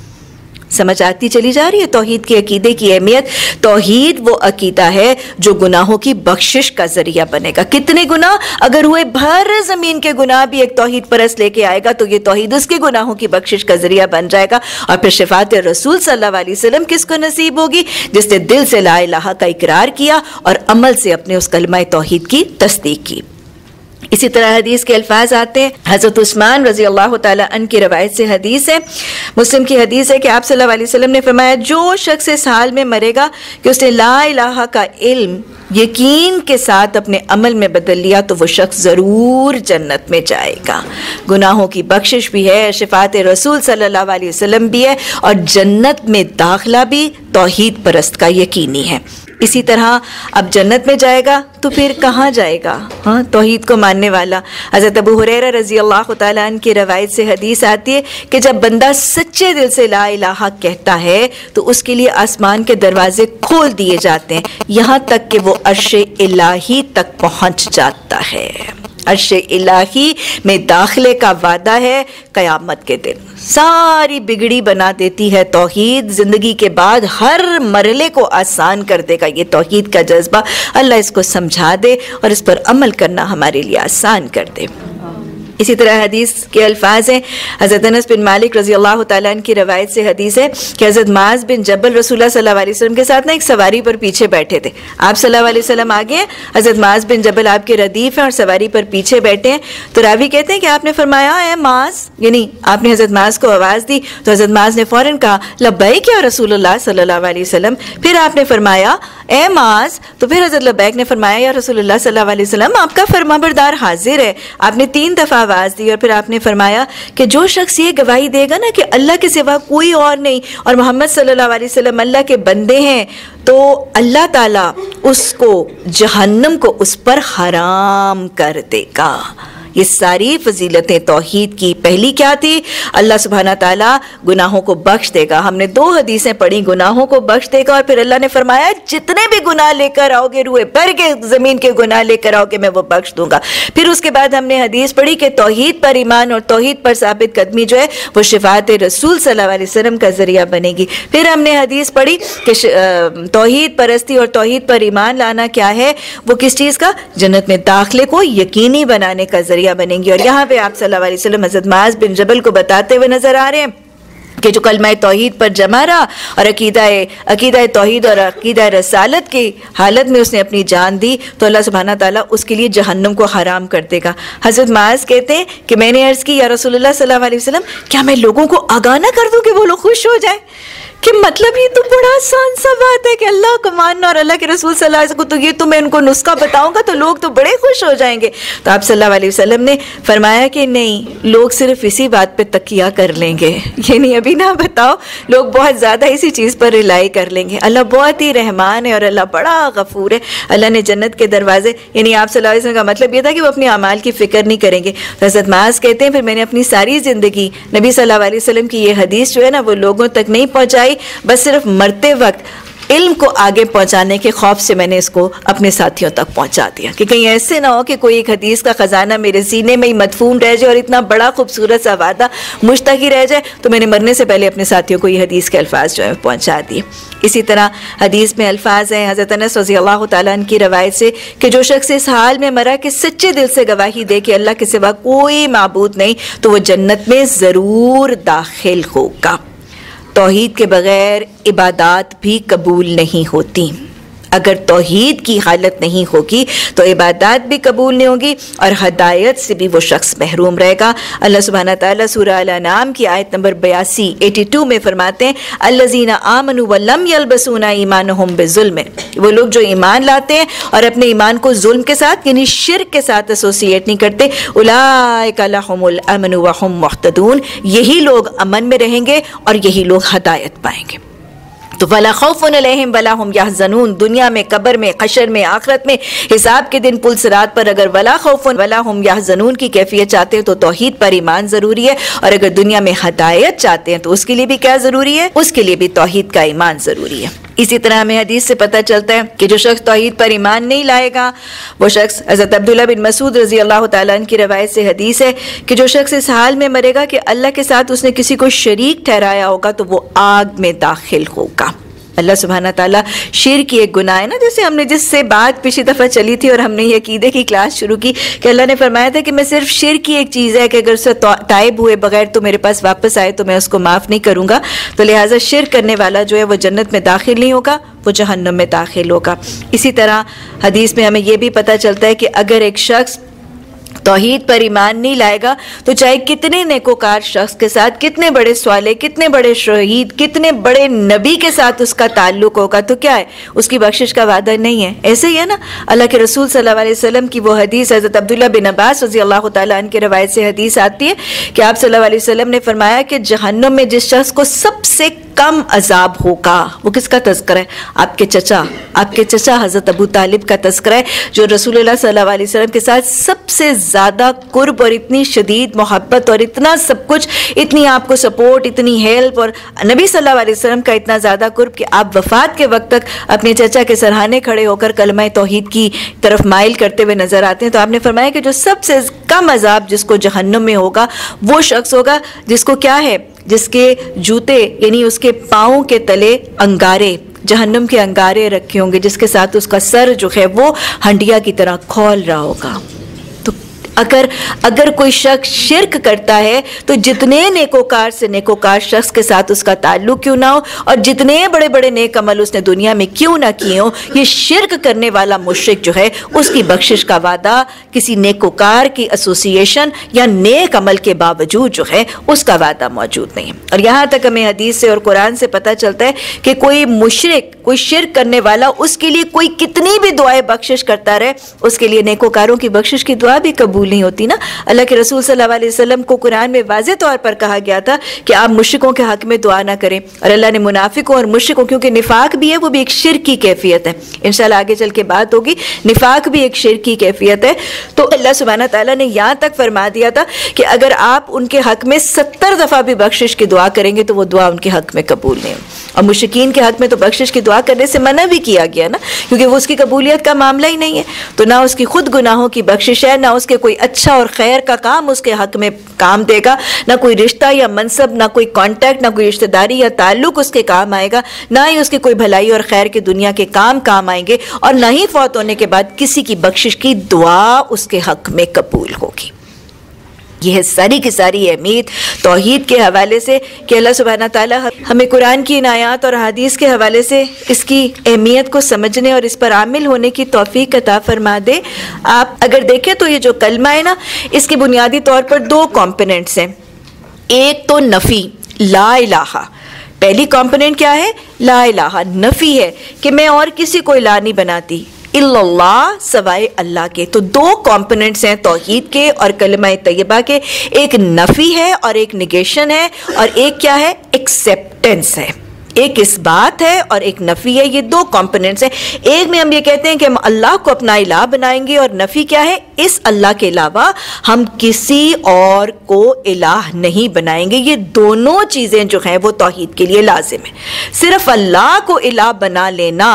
समझ आती चली जा रही है तौहीद के अकीदे की अहमियत। तौहीद वो अकीदा है जो गुनाहों की बख्शिश का जरिया बनेगा। कितने गुनाह अगर हुए, भर जमीन के गुनाह भी एक तौहीद परस्त लेके आएगा तो ये तौहीद उसके गुनाहों की बख्शिश का जरिया बन जाएगा। और फिर शफाअत रसूल सल्लल्लाहु अलैहि वसल्लम किसको नसीब होगी? जिसने दिल से ला इलाहा का इकरार किया और अमल से अपने उस कलमा तौहीद की तस्दीक की। इसी तरह हदीस के अल्फाज आते हैं, हज़रत उस्मान रज़ी अल्लाह ताला अन्हु की रवायत से हदीस है, मुस्लिम की हदीस है कि आप सल्लल्लाहु अलैहि वसल्लम ने फरमाया, जो शख्स इस हाल में मरेगा कि उसने ला इलाहा का इल्म यकीन के साथ अपने अमल में बदल लिया तो वो शख्स ज़रूर जन्नत में जाएगा। गुनाहों की बख्शिश भी है, शफात रसूल सल्लल्लाहु अलैहि वसल्लम भी है, और जन्नत में दाखिला भी तौहीद परस्त का यकीनी है। इसी तरह अब जन्नत में जाएगा तो फिर कहाँ जाएगा? हाँ, तौहीद को मानने वाला। हज़रत अबू हुरैरा रज़ी अल्लाह तआला अन्हु की रवायत से हदीस आती है कि जब बंदा सच्चे दिल से ला इलाहा कहता है तो उसके लिए आसमान के दरवाजे खोल दिए जाते हैं, यहाँ तक कि वो अर्श इलाही तक पहुँच जाता है। अर्श इलाही में दाखिले का वादा है क़यामत के दिन। सारी बिगड़ी बना देती है तौहीद, ज़िंदगी के बाद हर मरले को आसान कर देगा ये तौहीद का जज्बा। अल्लाह इसको समझा दे और इस पर अमल करना हमारे लिए आसान कर दे। इसी तरह हदीस के अल्फाज हैं, हज़रत अनस बिन मालिक रज़ी अल्लाह तआला अन्हु की रवायत से हदीस है कि हज़रत माज़ बिन जबल रसूलुल्लाह सल्लल्लाहु अलैहि वसल्लम के साथ ना एक सवारी पर पीछे बैठे थे। आप सल्लल्लाहु अलैहि वसल्लम आगे हैं, हज़रत माज़ बिन जबल आपके रदीफ हैं और सवारी पर पीछे बैठे हैं। तो रावी कहते हैं कि आपने फरमाया, ए माज़, यानी आपने हज़रत माज़ को आवाज़ दी तो हज़रत माज़ ने फ़ौरन कहा, लब्बैक या रसूलुल्लाह सल्लल्लाहु अलैहि वसल्लम। फिर आपने फरमाया, ए माज़, तो फिर हज़रत लब्बैक ने फरमाया, या रसूलुल्लाह सल्लल्लाहु अलैहि वसल्लम, आपका फरमाबरदार हाजिर है। आपने तीन दफ़ा आवाज़ दी और फिर आपने फरमाया कि जो शख्स ये गवाही देगा ना कि अल्लाह के सिवा कोई और नहीं और मोहम्मद सल्लल्लाहु अलैहि वसल्लम अल्लाह के बंदे हैं, तो अल्लाह ताला उसको जहन्नम को उस पर हराम कर देगा। ये सारी फजीलतें तौहीद की। पहली क्या थी? अल्लाह सुब्हाना ताला गुनाहों को बख्श देगा। हमने दो हदीसें पढ़ी, गुनाहों को बख्श देगा, और फिर अल्लाह ने फरमाया जितने भी गुनाह लेकर आओगे, रूए भर के ज़मीन के गुनाह लेकर आओगे, मैं वो बख्श दूंगा। फिर उसके बाद हमने हदीस पढ़ी कि तौहीद पर ईमान और तौहीद पर साबित कदमी जो है वो शफाअत रसूल सल्लल्लाहु अलैहि वसल्लम का ज़रिया बनेगी। फिर हमने हदीस पढ़ी कि तौहीद परस्ती और तौहीद पर ईमान लाना क्या है, वो किस चीज़ का? जन्नत में दाखिले को यकीनी बनाने का ज़रिया बनेंगी। और यहाँ पे आप सल्लल्लाहु अलैहि वसल्लम हज़रत माज़ बिन जबल को बताते हुए नजर आ रहे हैं कि जो कलमा तौहीद पर जमा रहा और अकीदा अकीदा तौहीद और अकीदा रसालत की हालत में उसने अपनी जान दी तो अल्लाह सुब्हाना ताला उसके लिए जहन्नम को हराम कर देगा। हज़रत माज़ कहते हैं कि मैंने अर्ज़ की, या रसूलुल्लाह सल्लल्लाहु अलैहि वसल्लम, क्या मैं लोगों को आगाह ना कर दूं कि वो लोग खुश हो जाएं? कि मतलब ये तो बड़ा आसान सा बात है कि अल्लाह को मानना और अल्लाह के रसूल सल्लल्लाहु अलैहि वसल्लम को, तो ये तो मैं उनको नुस्खा बताऊंगा तो लोग तो बड़े खुश हो जाएंगे। तो आप सल्लल्लाहु अलैहि वसल्लम ने फरमाया कि नहीं, लोग सिर्फ इसी बात पे तकिया कर लेंगे, ये नहीं अभी ना बताओ, लोग बहुत ज़्यादा इसी चीज़ पर रिलाई कर लेंगे। अल्लाह बहुत ही रहमान है और अल्लाह बड़ा गफूर है। अल्लाह ने जन्नत के दरवाजे, यानी आप सल्लल्लाहु अलैहि वसल्लम का मतलब ये था कि वो अपने अमाल की फ़िक्र नहीं करेंगे। हज़रत माज़ कहते हैं फिर मैंने अपनी सारी ज़िंदगी नबी सल्लल्लाहु अलैहि वसल्लम की ये हदीस जो है ना वो लोगों तक नहीं पहुँचाई, बस सिर्फ मरते वक्त इल्म को आगे पहुंचाने के खौफ से मैंने इसको अपने साथियों तक पहुंचा दिया कि कहीं ऐसे ना हो कि कोई एक हदीस का ख़जाना मेरे सीने में ही मदफून रह जाए और इतना बड़ा खूबसूरत सा वादा मुझ तक ही रह जाए। तो मैंने मरने से पहले अपने साथियों को ये हदीस के अल्फाज जो है पहुंचा दिए। इसी तरह हदीस में अल्फाज हैं हज़रत अनस रज़ी अल्लाह तआला अन्हु की रवायत से कि जो शख्स इस हाल में मरा कि सच्चे दिल से गवाही दे कि अल्लाह के सिवा कोई माबूद नहीं, तो वह जन्नत में ज़रूर दाखिल होगा। तौहीद के बग़ैर इबादत भी कबूल नहीं होती। अगर तौहीद की हालत नहीं होगी तो इबादत भी कबूल नहीं होगी और हदायत से भी वो शख्स महरूम रहेगा। अल्लाह सुब्हाना ताला सूरह अल-अनाम की आयत नंबर बयासी बयासी में फरमाते हैं, अल्लज़ीना आमनु व लम यल्बसूना ईमानहुम बिज़ुल्म, वो लोग जो ईमान लाते हैं और अपने ईमान को जुल्म के साथ यानी शिर्क के साथ एसोसिएट नहीं करते, उलाइका लहुमुल अमनु व हुम मुहतदून, यही लोग अमन में रहेंगे और यही लोग हदायत पाएंगे। तो वला खौफुन अलैहिम वला हुम यहज़नून, दुनिया में, कब्र में, हशर में, आखिरत में, हिसाब के दिन, पुल सिरात पर अगर वला खौफुन वला हुम यहज़नून की कैफियत चाहते हैं तो तौहीद पर ईमान ज़रूरी है, और अगर दुनिया में हदायत चाहते हैं तो उसके लिए भी क्या ज़रूरी है? उसके लिए भी तौहीद का ईमान ज़रूरी है। इसी तरह हमें हदीस से पता चलता है कि जो शख्स तौहीद पर ईमान नहीं लाएगा वो शख्स, हज़रत अब्दुल्लाह बिन मसूद रज़ी अल्लाह तआला अन्हु की रवायत से हदीस है कि जो शख्स इस हाल में मरेगा कि अल्लाह के साथ उसने किसी को शरीक ठहराया होगा तो वो आग में दाखिल होगा। अल्लाह सुब्हाना ताला शिर्क की एक गुनाह है ना, जैसे हमने जिससे बात पिछली दफ़ा चली थी और हमने ये अकीदे की क्लास शुरू की कि अल्लाह ने फरमाया था कि मैं सिर्फ शिर्क की एक चीज़ है कि अगर उससे ताइब हुए बगैर तो मेरे पास वापस आए तो मैं उसको माफ़ नहीं करूँगा। तो लिहाजा शिर्क करने वाला जो है वो जन्नत में दाखिल नहीं होगा, वो जहन्नम में दाखिल होगा। इसी तरह हदीस में हमें यह भी पता चलता है कि अगर एक शख्स तौहीद पर ईमान नहीं लाएगा तो चाहे कितने नेकोकार शख्स के साथ, कितने बड़े स्वाले, कितने बड़े शहीद, कितने बड़े नबी के साथ उसका ताल्लुक होगा, तो क्या है, उसकी बख्शिश का वादा नहीं है। ऐसे ही है ना, अल्लाह के रसूल सल्लल्लाहु अलैहि वसल्लम की वो हदीस, हज़रत अब्दुल्लाह बिन अब्बास रज़ी अल्लाह तआला अन्हु की रवायत से हदीस आती है कि आप सल्लल्लाहु अलैहि वसल्लम ने फरमाया कि जहन्नुम में जिस शख्स को सबसे कम अजाब होगा, वो किसका तज़किरा है? आपके चचा, आपके चचा हज़रत अबू तालिब का तज़किरा है, जो रसूलुल्लाह सल्लल्लाहु अलैहि वसल्लम के साथ सबसे ज़्यादा कुर्ब और इतनी शदीद मोहब्बत और इतना सब कुछ, इतनी आपको सपोर्ट, इतनी हेल्प, और नबी सल्लल्लाहु अलैहि वसल्लम का इतना ज़्यादा कुर्ब कि आप वफ़ात के वक्त तक अपने चचा के सरहाने खड़े होकर कलमा तौहीद की तरफ माइल करते हुए नज़र आते हैं। तो आपने फरमाया कि जो सबसे कम अजाब जिसको जहन्नुम में होगा वो शख्स होगा जिसको क्या है, जिसके जूते यानी उसके पाँव के तले अंगारे, जहन्नुम के अंगारे रखे होंगे, जिसके साथ उसका सर जो है वो हंडिया की तरह खोल रहा होगा। तो अगर अगर कोई शख्स शिर्क करता है तो जितने नेकोकार से नेकोकार शख्स के साथ उसका ताल्लुक क्यों ना हो और जितने बड़े बड़े नेक अमल उसने दुनिया में क्यों ना किए हो, ये शिर्क करने वाला मुशरिक जो है उसकी बख्शिश का वादा किसी नेकोकार की एसोसिएशन या नेक अमल के बावजूद जो है उसका वादा मौजूद नहीं है। और यहाँ तक हमें हदीस से और कुरान से पता चलता है कि कोई मुशरिक, कोई शिर्क करने वाला, उसके लिए कोई कितनी भी दुआएं बख्शिश करता रहे, उसके लिए नेकोकारों की बख्शिश की दुआ भी कबूल नहीं होती ना। अल्लाह के रसूल सल्लल्लाहु अलैहि वसल्लम को कुरान में वाज़े तौर पर कहा गया था कि आप मुश्रिकों के हक में दुआ ना करें, और अल्लाह ने मुनाफिकों और मुश्रिकों, क्योंकि निफाक भी है, वो भी एक शिर्क की कैफियत है, इंशाल्लाह आगे चल के बात होगी, निफाक भी एक शिर्क की कैफियत है। तो अल्लाह सुब्हानहू तआला ने यहाँ तक फरमा दिया था कि अगर आप उनके हक में सत्तर दफ़ा भी बख्शिश की दुआ करेंगे तो वो दुआ उनके हक में कबूल नहीं। और मुश्रिकीन के हक में तो बख्शिश की दुआ करने से मना भी किया गया ना, क्योंकि वो उसकी कबूलियत का मामला ही नहीं है। तो ना उसकी खुद गुनाहों की बख्शिश है, ना उसके कोई अच्छा और खैर का काम उसके हक में काम देगा, ना कोई रिश्ता या मनसब, ना कोई कांटेक्ट, ना कोई रिश्तेदारी या ताल्लुक उसके काम आएगा, ना ही उसकी कोई भलाई और खैर के दुनिया के काम काम आएंगे, और ना ही फौत होने के बाद किसी की बख्शिश की दुआ उसके हक में कबूल होगी। यह सारी की सारी अहमियत तौहीद के हवाले से कि अल्लाह सुब्हानहू तआला हमें कुरान की इन आयात और हदीस के हवाले से इसकी अहमियत को समझने और इस पर आमिल होने की तौफीक अता फरमा दे। आप अगर देखें तो ये जो कलमा है ना, इसकी बुनियादी तौर पर दो कॉम्पोनेंट्स हैं। एक तो नफ़ी, ला इलाहा, पहली कॉम्पोनेंट क्या है? ला इलाहा, नफ़ी है कि मैं और किसी को इलाह नहीं बनाती इल्लल्लाह, सवाए अल्लाह के। तो दो कंपोनेंट्स हैं तौहीद के और कलिमा तैयबा के, एक नफ़ी है और एक निगेशन है, और एक क्या है? एक्सेप्टेंस है। एक इस बात है और एक नफ़ी है, ये दो कंपोनेंट्स हैं। एक में हम ये कहते हैं कि हम अल्लाह को अपना इलाह बनाएंगे, और नफ़ी क्या है? इस अल्लाह के अलावा हम किसी और को इलाह नहीं बनाएंगे। ये दोनों चीज़ें जो हैं वो तौहीद के लिए लाजिम है। सिर्फ अल्लाह को इलाह बना लेना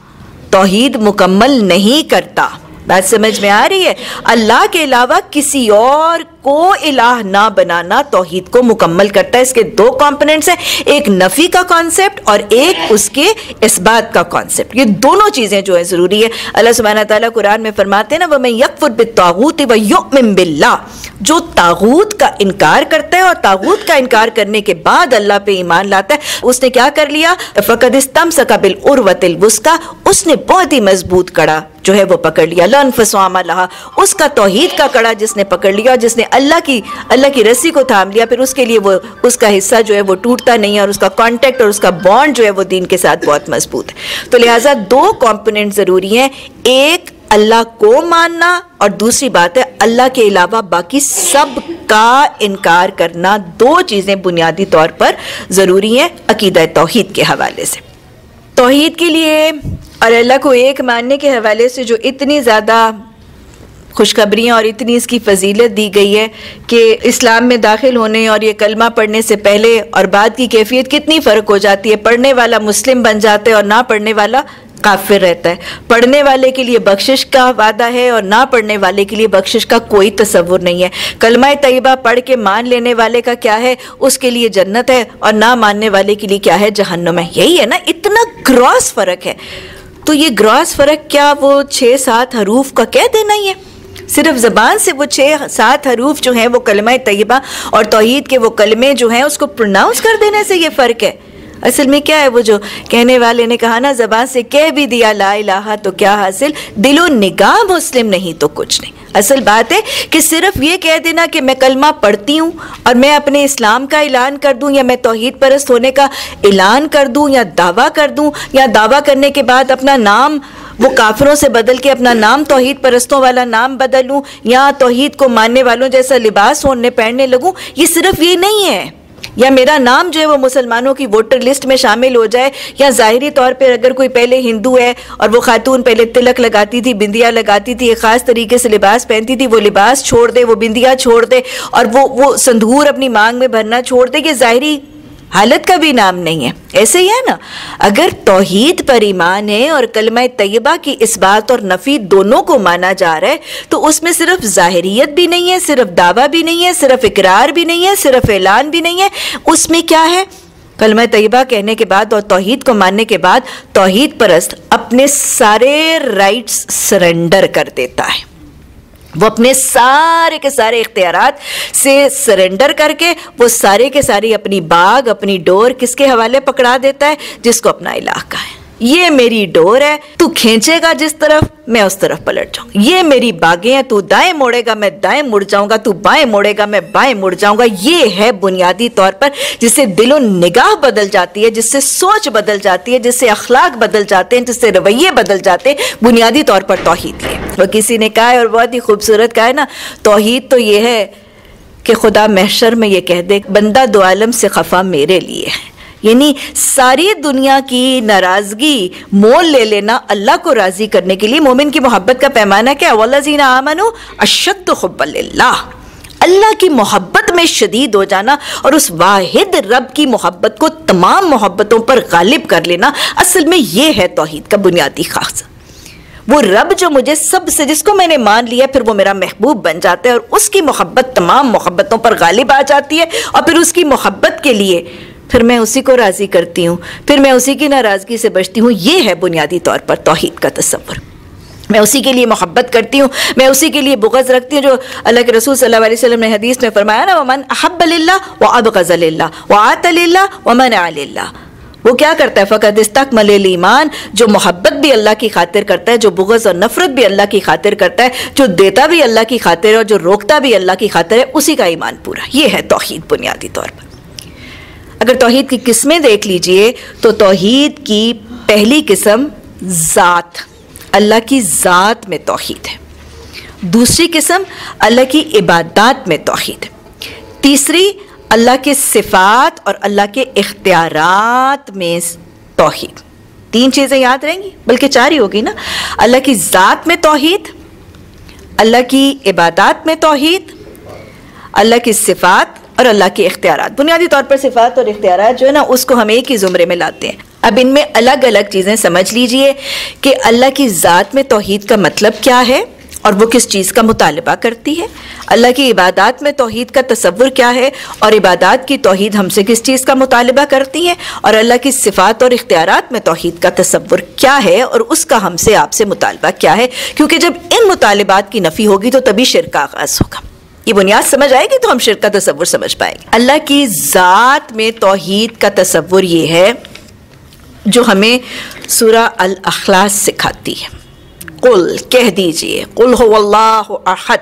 तौहीद मुकम्मल नहीं करता। बात समझ में आ रही है? अल्लाह के अलावा किसी और को इलाह ना बनाना तौहीद को मुकम्मल करता है। इसके दो कंपोनेंट्स हैं, एक नफ़ी का कॉन्सेप्ट और एक उसके इस्बात का कॉन्सेप्ट। ये दोनों चीज़ें जो है ज़रूरी है। अल्लाह सुब्हानहू तआला कुरान में फरमाते हैं ना, वमन यकफुर बित्तागूत व युमिन बिल्लाह, जो तागूत का इनकार करता है और तागूत का इनकार करने के बाद अल्लाह पे ईमान लाता है, उसने क्या कर लिया? फ़क़द इस्तमसका बिल उर्वतिल वुस्का, उसने बहुत ही मजबूत कड़ा जो है वो पकड़ लिया। लनफसुमा लहा, उसका तौहीद का कड़ा जिसने पकड़ लिया, जिसने अल्लाह की अल्लाह की रस्सी को थाम लिया, फिर उसके लिए वो उसका हिस्सा जो है वो टूटता नहीं है, और उसका कांटेक्ट और उसका बॉन्ड जो है वो दीन के साथ बहुत मजबूत है। तो लिहाजा दो कंपोनेंट ज़रूरी हैं, एक अल्लाह को मानना और दूसरी बात है अल्लाह के अलावा बाकी सब का इनकार करना। दो चीज़ें बुनियादी तौर पर ज़रूरी हैं अकीदा तौहीद के हवाले से। तौहीद के लिए और अल्लाह को एक मानने के हवाले से जो इतनी ज़्यादा खुशखबरियाँ और इतनी इसकी फजीलत दी गई है कि इस्लाम में दाखिल होने और ये कलमा पढ़ने से पहले और बाद की कैफियत कितनी फ़र्क हो जाती है। पढ़ने वाला मुस्लिम बन जाता है और ना पढ़ने वाला काफिर रहता है। पढ़ने वाले के लिए बख्शिश का वादा है और ना पढ़ने वाले के लिए बख्शिश का कोई तसव्वुर नहीं है। कलमा तैयबा पढ़ के मान लेने वाले का क्या है? उसके लिए जन्नत है, और ना मानने वाले के लिए क्या है? जहन्नुम है। यही है ना, इतना ग्रॉस फ़र्क है। तो ये ग्रॉस फ़र्क क्या वो छः सात हरूफ का कह देना ही है? सिर्फ ज़बान से वो छः सात हरूफ जो हैं वो कलमा तैयबा और तौहीद के वो कलमे जो हैं उसको प्रोनाउंस कर देने से ये फ़र्क है? असल में क्या है, वो जो कहने वाले ने कहा ना, ज़बान से कह भी दिया ला इलाहा तो क्या हासिल, दिलो निगाह मुस्लिम नहीं तो कुछ नहीं। असल बात है कि सिर्फ ये कह देना कि मैं कलमा पढ़ती हूँ और मैं अपने इस्लाम का ऐलान कर दूँ, या मैं तौहीद परस्त होने का ऐलान कर दूँ, या दावा कर दूँ, या दावा करने के बाद अपना नाम वो काफिरों से बदल के अपना नाम तौहीद परस्तों वाला नाम बदल लूँ, या तौहीद को मानने वालों जैसा लिबास ओढ़ने पहनने लगूँ, ये सिर्फ ये नहीं है। या मेरा नाम जो है वो मुसलमानों की वोटर लिस्ट में शामिल हो जाए, या ज़ाहिरी तौर पर अगर कोई पहले हिंदू है और वो खातून पहले तिलक लगाती थी, बिंदिया लगाती थी, एक ख़ास तरीके से लिबास पहनती थी, वो लिबास छोड़ दे, वो बिंदिया छोड़ दे और वो वो संदूर अपनी मांग में भरना छोड़ दे, ये ज़ाहिरी हालत का भी नाम नहीं है। ऐसे ही है ना, अगर तौहीद पर ईमान है और कलमा तैयबा की इस्बात और नफी दोनों को माना जा रहा है, तो उसमें सिर्फ ज़ाहिरियत भी नहीं है, सिर्फ दावा भी नहीं है, सिर्फ इकरार भी नहीं है, सिर्फ ऐलान भी नहीं है। उसमें क्या है, कलमा तैयबा कहने के बाद और तौहीद को मानने के बाद तौहीद परस्त अपने सारे राइट्स सरेंडर कर देता है। वो अपने सारे के सारे इख्तियारात से सरेंडर करके वो सारे के सारे अपनी बाग, अपनी डोर किसके हवाले पकड़ा देता है, जिसको अपना इलाका है। ये मेरी डोर है, तू खींचेगा जिस तरफ मैं उस तरफ पलट जाऊंगा। ये मेरी बागें हैं, तू दाएं मोड़ेगा मैं दाएं मुड़ जाऊंगा, तू बाएं मोड़ेगा मैं बाएं मुड़ जाऊंगा। ये है बुनियादी तौर पर जिससे दिलो निगाह बदल जाती है, जिससे सोच बदल जाती है, जिससे अखलाक बदल जाते हैं, जिससे रवैये बदल जाते हैं। बुनियादी तौर पर तौहीद है। वो किसी ने कहा है और बहुत ही खूबसूरत कहा है ना, तौहीद तो ये है कि खुदा महशर में ये कह दे, बंदा दो आलम से खफा मेरे लिए है। यानी सारी दुनिया की नाराजगी मोल ले लेना अल्लाह को राजी करने के लिए। मोमिन की मोहब्बत का पैमाना क्या है, वल्लज़ीना आमनू अशद्दु हुब्बन लिल्लाह, अल्लाह की मोहब्बत में शदीद हो जाना और उस वाहिद रब की मोहब्बत को तमाम मोहब्बतों पर गालिब कर लेना। असल में यह है तौहीद का बुनियादी खासा। वो रब जो मुझे सबसे, जिसको मैंने मान लिया, फिर वो मेरा महबूब बन जाता है और उसकी मोहब्बत तमाम मोहब्बतों पर गालिब आ जाती है और फिर उसकी मोहब्बत के लिए फिर मैं उसी को राजी करती हूँ, फिर मैं उसी की नाराज़गी से बचती हूँ। ये है बुनियादी तौर पर तौहीद का तसव्वुर। मैं उसी के लिए मोहब्बत करती हूँ, मैं उसी के लिए बुग़्ज़ रखती हूँ। जो अल्लाह के रसूल सल्लल्लाहु अलैहि वसल्लम ने हदीस में फरमाया ना, वमन अहब्ब लिल्लाह व अबग़ज़ लिल्लाह व आता लिल्लाह व मनअ लिल्लाह, वो क्या करता है, फ़क़द इस्तकमल ईमान, जो मोहब्बत भी अल्लाह की खातिर करता है, जो बुग़्ज़ और नफ़रत भी अल्लाह की खातिर करता है, जो देता भी अल्लाह की खातिर है और जो रोकता भी अल्लाह की खातिर है, उसी का ईमान पूरा। ये है तौहीद बुनियादी तौर पर। अगर तौहीद की किस्में देख लीजिए तो तौहीद की पहली किस्म ज़ात, अल्लाह की ज़ात में तौहीद है। दूसरी किस्म अल्लाह की इबादत में तौहीद है। तीसरी अल्लाह के सिफ़ात और अल्लाह के इख्तियारात में तौहीद। तीन चीज़ें याद रहेंगी, बल्कि चार ही होगी ना। अल्लाह की ज़ात में तौहीद, अल्लाह की इबादत में तौहीद, अल्लाह की सिफ़ात और अल्लाह के इख्तियारात। बुनियादी तौर पर सिफ़ात और इख्तियारात जो है ना, उसको हम एक ही ज़ुमरे में लाते हैं। अब इनमें अलग अलग चीज़ें समझ लीजिए कि अल्लाह की ज़ात में तौहीद का मतलब क्या है और वो किस चीज़ का मुतालबा करती है। अल्लाह की इबादत में तौहीद का तसव्वुर क्या है और इबादत की तौहीद हमसे किस चीज़ का मुतालबा करती है, और अल्लाह की सिफ़ात और इख्तियारात में तौहीद का तसव्वुर क्या है और उसका हमसे आपसे मुतालबा क्या है। क्योंकि जब इन मुतालबात की नफ़ी होगी तो तभी शिर्क का आगाज़ होगा। ये बुनियाद समझ आएगी तो हम शिर्क का तसव्वुर समझ पाएंगे। अल्लाह की ज़ात में तौहीद का तसव्वुर ये है जो हमें सूरा अल अखलास सिखाती है। कुल कह दीजिए, कुल हुवल्लाहु अहद।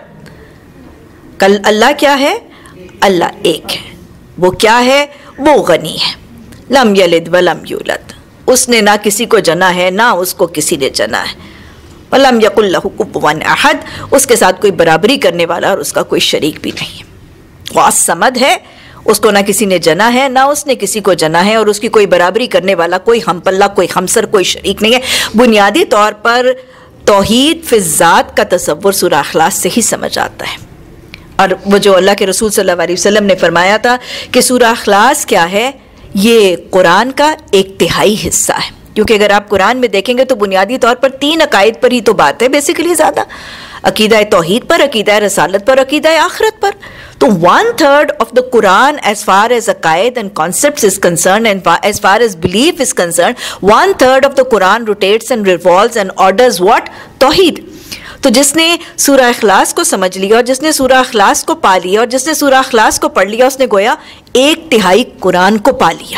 कल अल्लाह क्या है, अल्लाह एक है। वो क्या है, वो गनी है। लम यलिद वलम यूलद, उसने ना किसी को जना है ना उसको किसी ने जना है। वलम यकुल लहु कुफुवन अहद, उसके साथ कोई बराबरी करने वाला और उसका कोई शरीक भी नहीं है। वह समद है, उसको ना किसी ने जना है ना उसने किसी को जना है और उसकी कोई बराबरी करने वाला, कोई हमपल्ला, कोई हमसर, कोई शरीक नहीं है। बुनियादी तौर पर तौहीद फिज़ात का तसव्वुर सूरा अखलास से ही समझ आता है। और वो जो अल्लाह के रसूल सल्लल्लाहु अलैहि वसल्लम ने फरमाया था कि सूरा अखलास क्या है, ये कुरान का एक तिहाई हिस्सा है। क्योंकि अगर आप कुरान में देखेंगे तो बुनियादी तौर पर तीन अकायद पर ही तो बात है बेसिकली ज़्यादा, अकीदा तौहीद पर, अकीदा रसालत पर, अकीदा आखिरत पर। तो one third of the Quran as far as अकायद and concepts is concern and as far as belief is concern, one third of the Quran rotates and revolves and orders what, तौहीद। तो जिसने सूरा इखलास को समझ लिया और जिसने सूरा इखलास को पा लिया और जिसने सूरा इखलास को पढ़ लिया, उसने गोया एक तिहाई कुरान को पा लिया।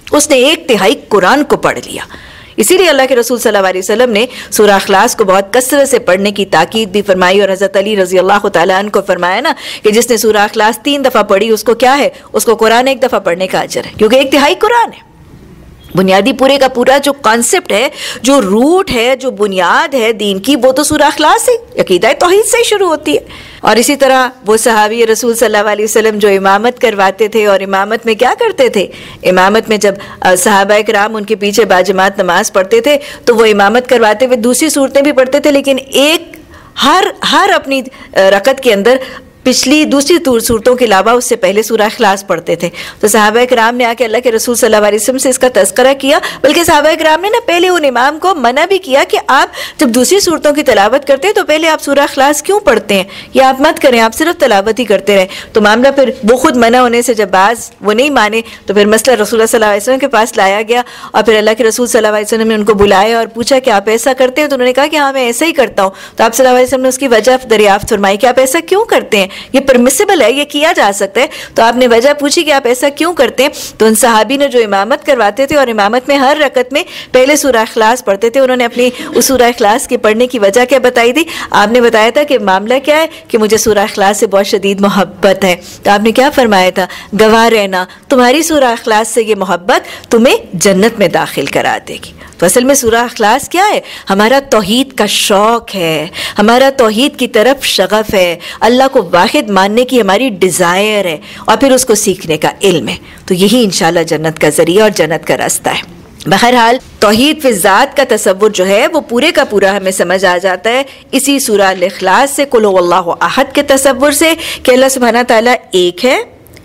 उसने एक तिहाई कुरान को पढ़ लिया। इसीलिए अल्लाह के रसूल सल्लल्लाहु अलैहि वसल्लम ने सूरह इखलास को बहुत कसरत से पढ़ने की ताकीद भी फरमाई, और हज़रत अली रज़ी अल्लाह तआला अन्हु को फरमाया ना कि जिसने सूरह इखलास तीन दफ़ा पढ़ी उसको क्या है, उसको कुरान एक दफ़ा पढ़ने का अजर है, क्योंकि एक तिहाई कुरान है। बुनियादी पूरे का पूरा जो कॉन्सेप्ट है, जो रूट है, जो बुनियाद है दीन की, वो तो सूरह इखलास से, अकीदा तौहीद से शुरू होती है। और इसी तरह वो सहाबी रसूल सल्लल्लाहु अलैहि वसल्लम जो इमामत करवाते थे, और इमामत में क्या करते थे, इमामत में जब सहाबा किराम उनके पीछे बाजमात नमाज पढ़ते थे तो वो इमामत करवाते हुए दूसरी सूरतें भी पढ़ते थे, लेकिन एक हर हर अपनी रकत के अंदर पिछली दूसरी सूरतों के अलावा उससे पहले सूरह इखलास पढ़ते थे। तो सहाबा किराम ने आके अल्लाह के रसूल सल्लल्लाहु अलैहि वसल्लम से इसका तज़किरा किया, बल्कि सहाबा किराम ने ना पहले उन इमाम को मना भी किया कि आप जब दूसरी सूरतों की तलावत करते हैं तो पहले आप सूरह इखलास क्यों पढ़ते हैं, या आप मत करें, आप सिर्फ तलावत ही करते रहें। तो मामला फिर वो खुद मना होने से जब बाज वो नहीं माने तो फिर मसला रसूल सल्लल्लाहु अलैहि वसल्लम के पास लाया गया, और फिर अल्लाह के रसूल सल्लल्लाहु अलैहि वसल्लम ने उनको बुलाया और पूछा कि आप ऐसा करते हैं? तो उन्होंने कहा कि हाँ मैं ऐसा ही करता हूँ। तो आप सल्लल्लाहु अलैहि वसल्लम ने उसकी वजह दरियाफ्त फरमाई कि आप ऐसा क्यों करते हैं, ये परमिसिबल है, ये किया जा सकता है। तो आपने वजह पूछी कि आप ऐसा क्यों करते हैं? तो उन सहाबी ने जो इमामत करवाते थे और इमामत में हर रकत में पहले सूरह इखलास पढ़ते थे, उन्होंने अपनी उस सूरह इखलास के पढ़ने की वजह क्या बताई थी। आपने बताया था कि मामला क्या है कि मुझे सूरह इखलास से बहुत शदीद मोहब्बत है। तो आपने क्या फरमाया था, गवाह रहना तुम्हारी सूरह इखलास से ये मोहब्बत तुम्हें जन्नत में दाखिल करा देगी। तो असल में सूरह इखलास क्या है, हमारा तौहीद का शौक़ है, हमारा तौहीद की तरफ शगफ़ है, अल्लाह को वाहिद मानने की हमारी डिज़ायर है, और फिर उसको सीखने का इल्म है। तो यही इंशाअल्लाह जन्नत का ज़रिया और जन्नत का रास्ता है। बहरहाल तौहीद फिल ज़ात का तसव्वुर जो है वो पूरे का पूरा हमें समझ आ जाता है इसी सूरह अल इखलास से, कुल हुवल्लाहु अहद के तसव्वुर से कि अल्लाह सुब्हानहू तआला एक है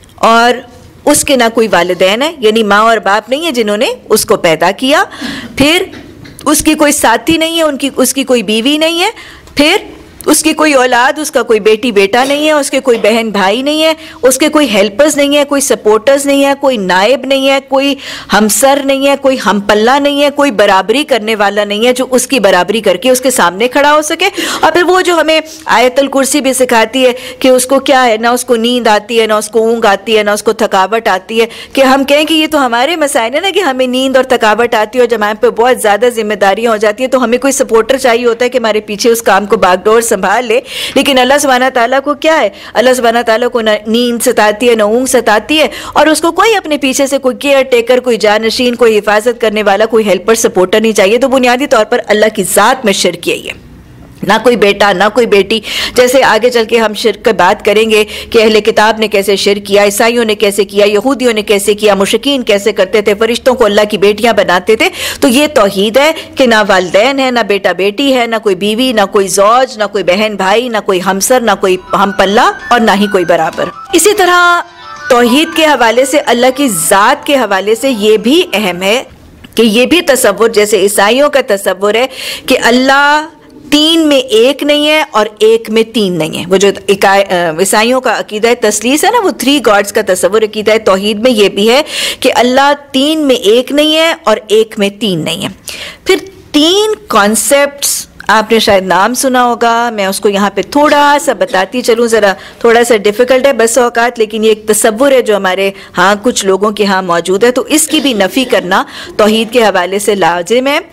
और उसके ना कोई वालिदैन है, यानी माँ और बाप नहीं है जिन्होंने उसको पैदा किया, फिर उसकी कोई साथी नहीं है, उनकी उसकी कोई बीवी नहीं है, फिर उसकी कोई औलाद, उसका कोई बेटी बेटा नहीं है, उसके कोई बहन भाई नहीं है, उसके कोई हेल्पर्स नहीं है, कोई सपोर्टर्स नहीं है, कोई नायब नहीं है, कोई हमसर नहीं है, कोई हमपल्ला नहीं है, कोई बराबरी करने वाला नहीं है जो उसकी बराबरी करके उसके सामने खड़ा हो सके। और फिर वो जो हमें आयतुल कुर्सी भी सिखाती है कि उसको क्या है, ना उसको नींद आती है, ना उसको ऊँघ आती है, ना उसको थकावट आती है, कि हम कहें कि ये तो हमारे मसाइल है ना कि हमें नींद और थकावट आती है और जब हमारे पे बहुत ज़्यादा जिम्मेदारियाँ हो जाती हैं तो हमें कोई सपोर्टर चाहिए होता है कि हमारे पीछे उस काम को बागडोर संभाल ले। लेकिन अल्लाह सुब्हानहू तआला को क्या है, अल्लाह सुब्हानहू तआला को ना नींद सताती है, ना ऊँघ सताती है, और उसको कोई अपने पीछे से कोई केयर टेकर, कोई जानशीन, कोई हिफाजत करने वाला, कोई हेल्पर सपोर्टर नहीं चाहिए। तो बुनियादी तौर पर अल्लाह की ज़ात में शिर्क यही है, ना कोई बेटा ना कोई बेटी। जैसे आगे चल के हम शिर्क की बात करेंगे कि अहले किताब ने कैसे शिर्क किया, ईसाइयों ने कैसे किया, यहूदियों ने कैसे किया, मुशरिकीन कैसे करते थे, फरिश्तों को अल्लाह की बेटियां बनाते थे। तो ये तौहीद है कि ना वालिदैन है, ना बेटा बेटी है, ना कोई बीवी, ना कोई ज़ौज, ना कोई बहन भाई, ना कोई हमसर, ना कोई हमपल्ला, और ना ही कोई बराबर। इसी तरह तौहीद के हवाले से, अल्लाह की ज़ात के हवाले से ये भी अहम है कि ये भी तसव्वुर, जैसे ईसाइयों का तसव्वुर है कि अल्लाह तीन में एक नहीं है और एक में तीन नहीं है। वो जो ईसाइयों का अकीदा तस्लीस है ना, वो थ्री गॉड्स का तस्वुर अकीदा तौहीद में ये भी है कि अल्लाह तीन में एक नहीं है और एक में तीन नहीं है। फिर तीन कॉन्सेप्ट्स आपने शायद नाम सुना होगा, मैं उसको यहाँ पे थोड़ा सा बताती चलूँ, ज़रा थोड़ा सा डिफ़िकल्ट है बस औकात, लेकिन ये एक तसव्वुर है जो हमारे हाँ कुछ लोगों के यहाँ मौजूद है, तो इसकी भी नफ़ी करना तौहीद के हवाले से लाजिम है।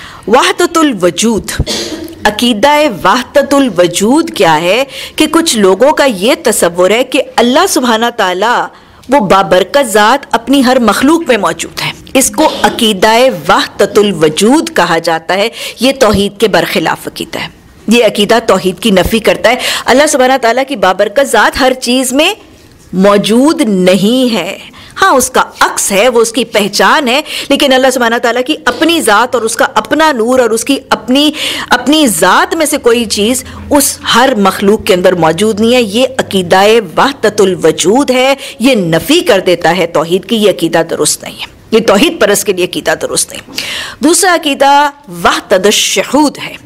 वहदतुल वजूद, अकीदा वहदतुल वजूद क्या है कि कुछ लोगों का ये तसव्वुर है कि अल्लाह सुब्हाना ताला वो बाबरकत ज़ात अपनी हर मखलूक में मौजूद है। इसको अकीदा वहदतुल वजूद कहा जाता है। ये तौहीद के बरखिलाफ अकीदा है। ये अकीदा तौहीद की नफ़ी करता है। अल्लाह सुब्हाना ताला की बाबरकत ज़ात हर चीज़ में मौजूद नहीं है, हाँ उसका अक्स है, वो उसकी पहचान है, लेकिन अल्लाह सुब्हाना ताला की अपनी ज़ात और उसका अपना नूर और उसकी अपनी अपनी ज़ात में से कोई चीज़ उस हर मखलूक के अंदर मौजूद नहीं है। ये अकीदाए वहदतुल वजूद है, ये नफ़ी कर देता है तौहीद की। ये अकीदा दुरुस्त नहीं है, ये तौहीद परस्त के लिए अकीदा दुरुस्त नहीं। दूसरा अकीदा वहदतुश शुहूद है,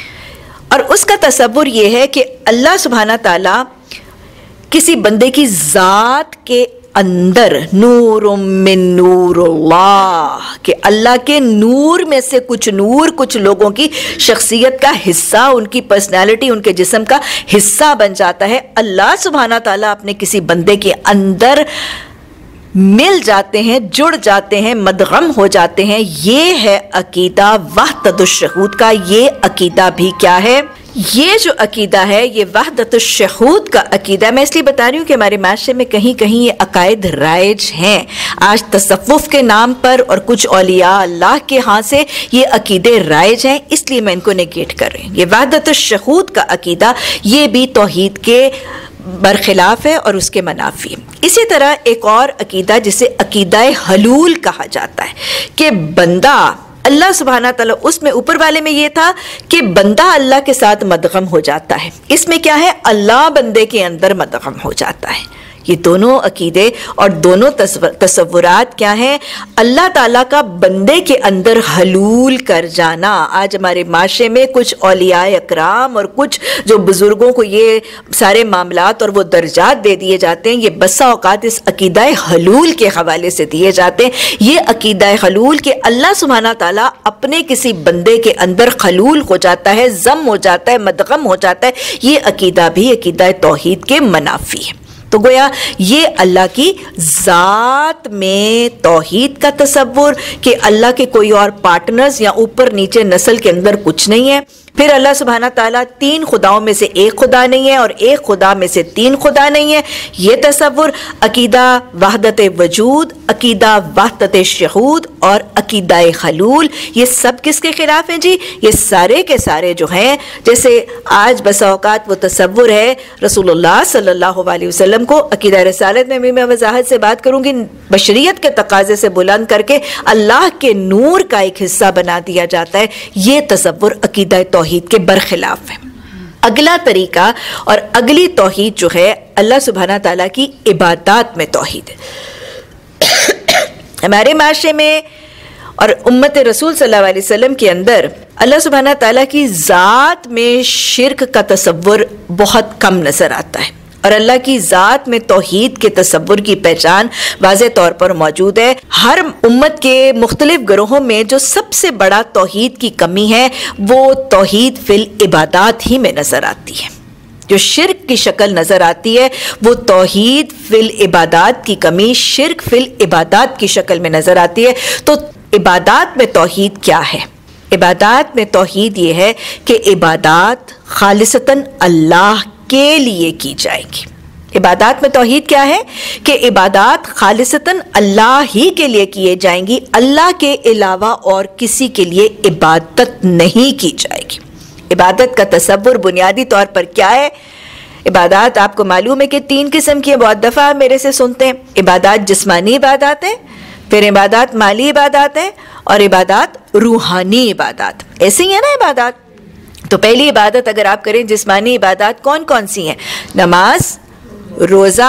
और उसका तसव्वुर ये है कि अल्लाह सुब्हाना ताला किसी बंदे की ज़ात के अंदर नूरुम मिन नूरुल्लाह, कि अल्लाह के नूर में से कुछ नूर कुछ लोगों की शख्सियत का हिस्सा, उनकी पर्सनैलिटी, उनके जिस्म का हिस्सा बन जाता है। अल्लाह सुब्हाना ताला अपने किसी बंदे के अंदर मिल जाते हैं, जुड़ जाते हैं, मदगम हो जाते हैं। ये है अकीदा वहदतुश शुहूद का। ये अकीदा भी क्या है? ये जो अकीदा है ये वहदतुश शुहूद का अकीदा। मैं इसलिए बता रही हूँ कि हमारे माशरे में कहीं कहीं ये अकायद राइज हैं। आज तसव्वुफ के नाम पर और कुछ औलिया अल्लाह के यहाँ से ये अकीदे राइज हैं, इसलिए मैं इनको नेगेट कर रही हूँ। ये वहदतुश शुहूद का अकीदा ये भी तौहीद के बरखिलाफ है और उसके मनाफी। इसी तरह एक और अकीदा जिसे अकीदा हलूल कहा जाता है कि बंदा अल्लाह सुब्हाना तआला, उसमें ऊपर वाले में ये था कि बंदा अल्लाह के साथ मदगम हो जाता है। इसमें क्या है? अल्लाह बंदे के अंदर मदगम हो जाता है। ये दोनों अकीदे और दोनों तसव्वुरात क्या हैं? अल्लाह ताला का बंदे के अंदर हलूल कर जाना। आज हमारे माशरे में कुछ औलियाए अकराम और कुछ जो बुजुर्गों को ये सारे मामलात और वो दर्जात दे दिए जाते हैं, ये बसा औकात इस अकीदा हलूल के हवाले से दिए जाते हैं। ये अकीदा हलूल के अल्लाह सुब्हाना ताला अपने किसी बंदे के अंदर खलूल हो जाता है, जम हो जाता है, मदगम हो जाता है, ये अकीदा भी अकीदा तौहीद के मनाफी है। तो गोया ये अल्लाह की ज़ात में तौहीद का तसव्वुर कि अल्लाह के कोई और पार्टनर्स या ऊपर नीचे नस्ल के अंदर कुछ नहीं है। फिर अल्लाह सुब्हाना ताला तीन खुदाओं में से एक खुदा नहीं है और एक खुदा में से तीन खुदा नहीं है। ये तसव्वुर अकीदा वहदत वजूद, अकीदा वहदत शुहूद और अकीदा हलूल, ये सब किसके खिलाफ हैं जी? ये सारे के सारे जो हैं, जैसे आज बसा औकात वो तसव्वुर है रसूलुल्लाह सल्लल्लाहु अलैहि वसल्लम को अकीदा रिसालत में भी मैं वजाहत से बात करूंगी, बशरियत के तकाजे से बुलंद करके अल्लाह के नूर का एक हिस्सा बना दिया जाता है। ये तसव्वुर अकीदा तौहीद के बरखिलाफ है। अगला तरीका और अगली तौहीद जो है अल्लाह सुब्हाना ताला की इबादत में तौहीद है। हमारे माशरे में और उम्मत रसूल सल्लल्लाहु अलैहि वसल्लम के अंदर अल्लाह सुब्हाना ताला की ज़ात में शिर्क का तसव्वुर बहुत कम नज़र आता है और अल्लाह की ज़ात में तौहीद के तसव्वुर की पहचान वाज़े तौर पर मौजूद है। हर उम्मत के मुख्तलिफ ग्रोहों में जो सबसे बड़ा तौहीद की कमी है वो तौहीद फिल इबादात ही में नज़र आती है। जो शिर्क की शक्ल नज़र आती है वो तौहीद फिल इबादात की कमी, शिर्क फिल इबादात की शक्ल में नज़र आती है। तो इबादात में तौहीद क्या है? इबादात में तौहीद ये है कि इबादात खालिसतन अल्लाह के लिए की जाएगी। इबादात में तौहीद क्या है? कि इबादात खालिसतन अल्लाह ही के लिए किए जाएंगी, अल्लाह के अलावा और किसी के लिए इबादत नहीं की जाएगी। इबादत का तसव्वुर बुनियादी तौर पर क्या है? इबादत आपको मालूम है कि तीन किस्म की, बहुत दफ़ा आप मेरे से सुनते हैं। इबादत जिस्मानी इबादत है, फिर इबादत माली इबादत है और इबादत रूहानी इबादत। ऐसे ही है ना इबादत। तो पहली इबादत अगर आप करें जिस्मानी इबादत कौन कौन सी हैं? नमाज, रोज़ा,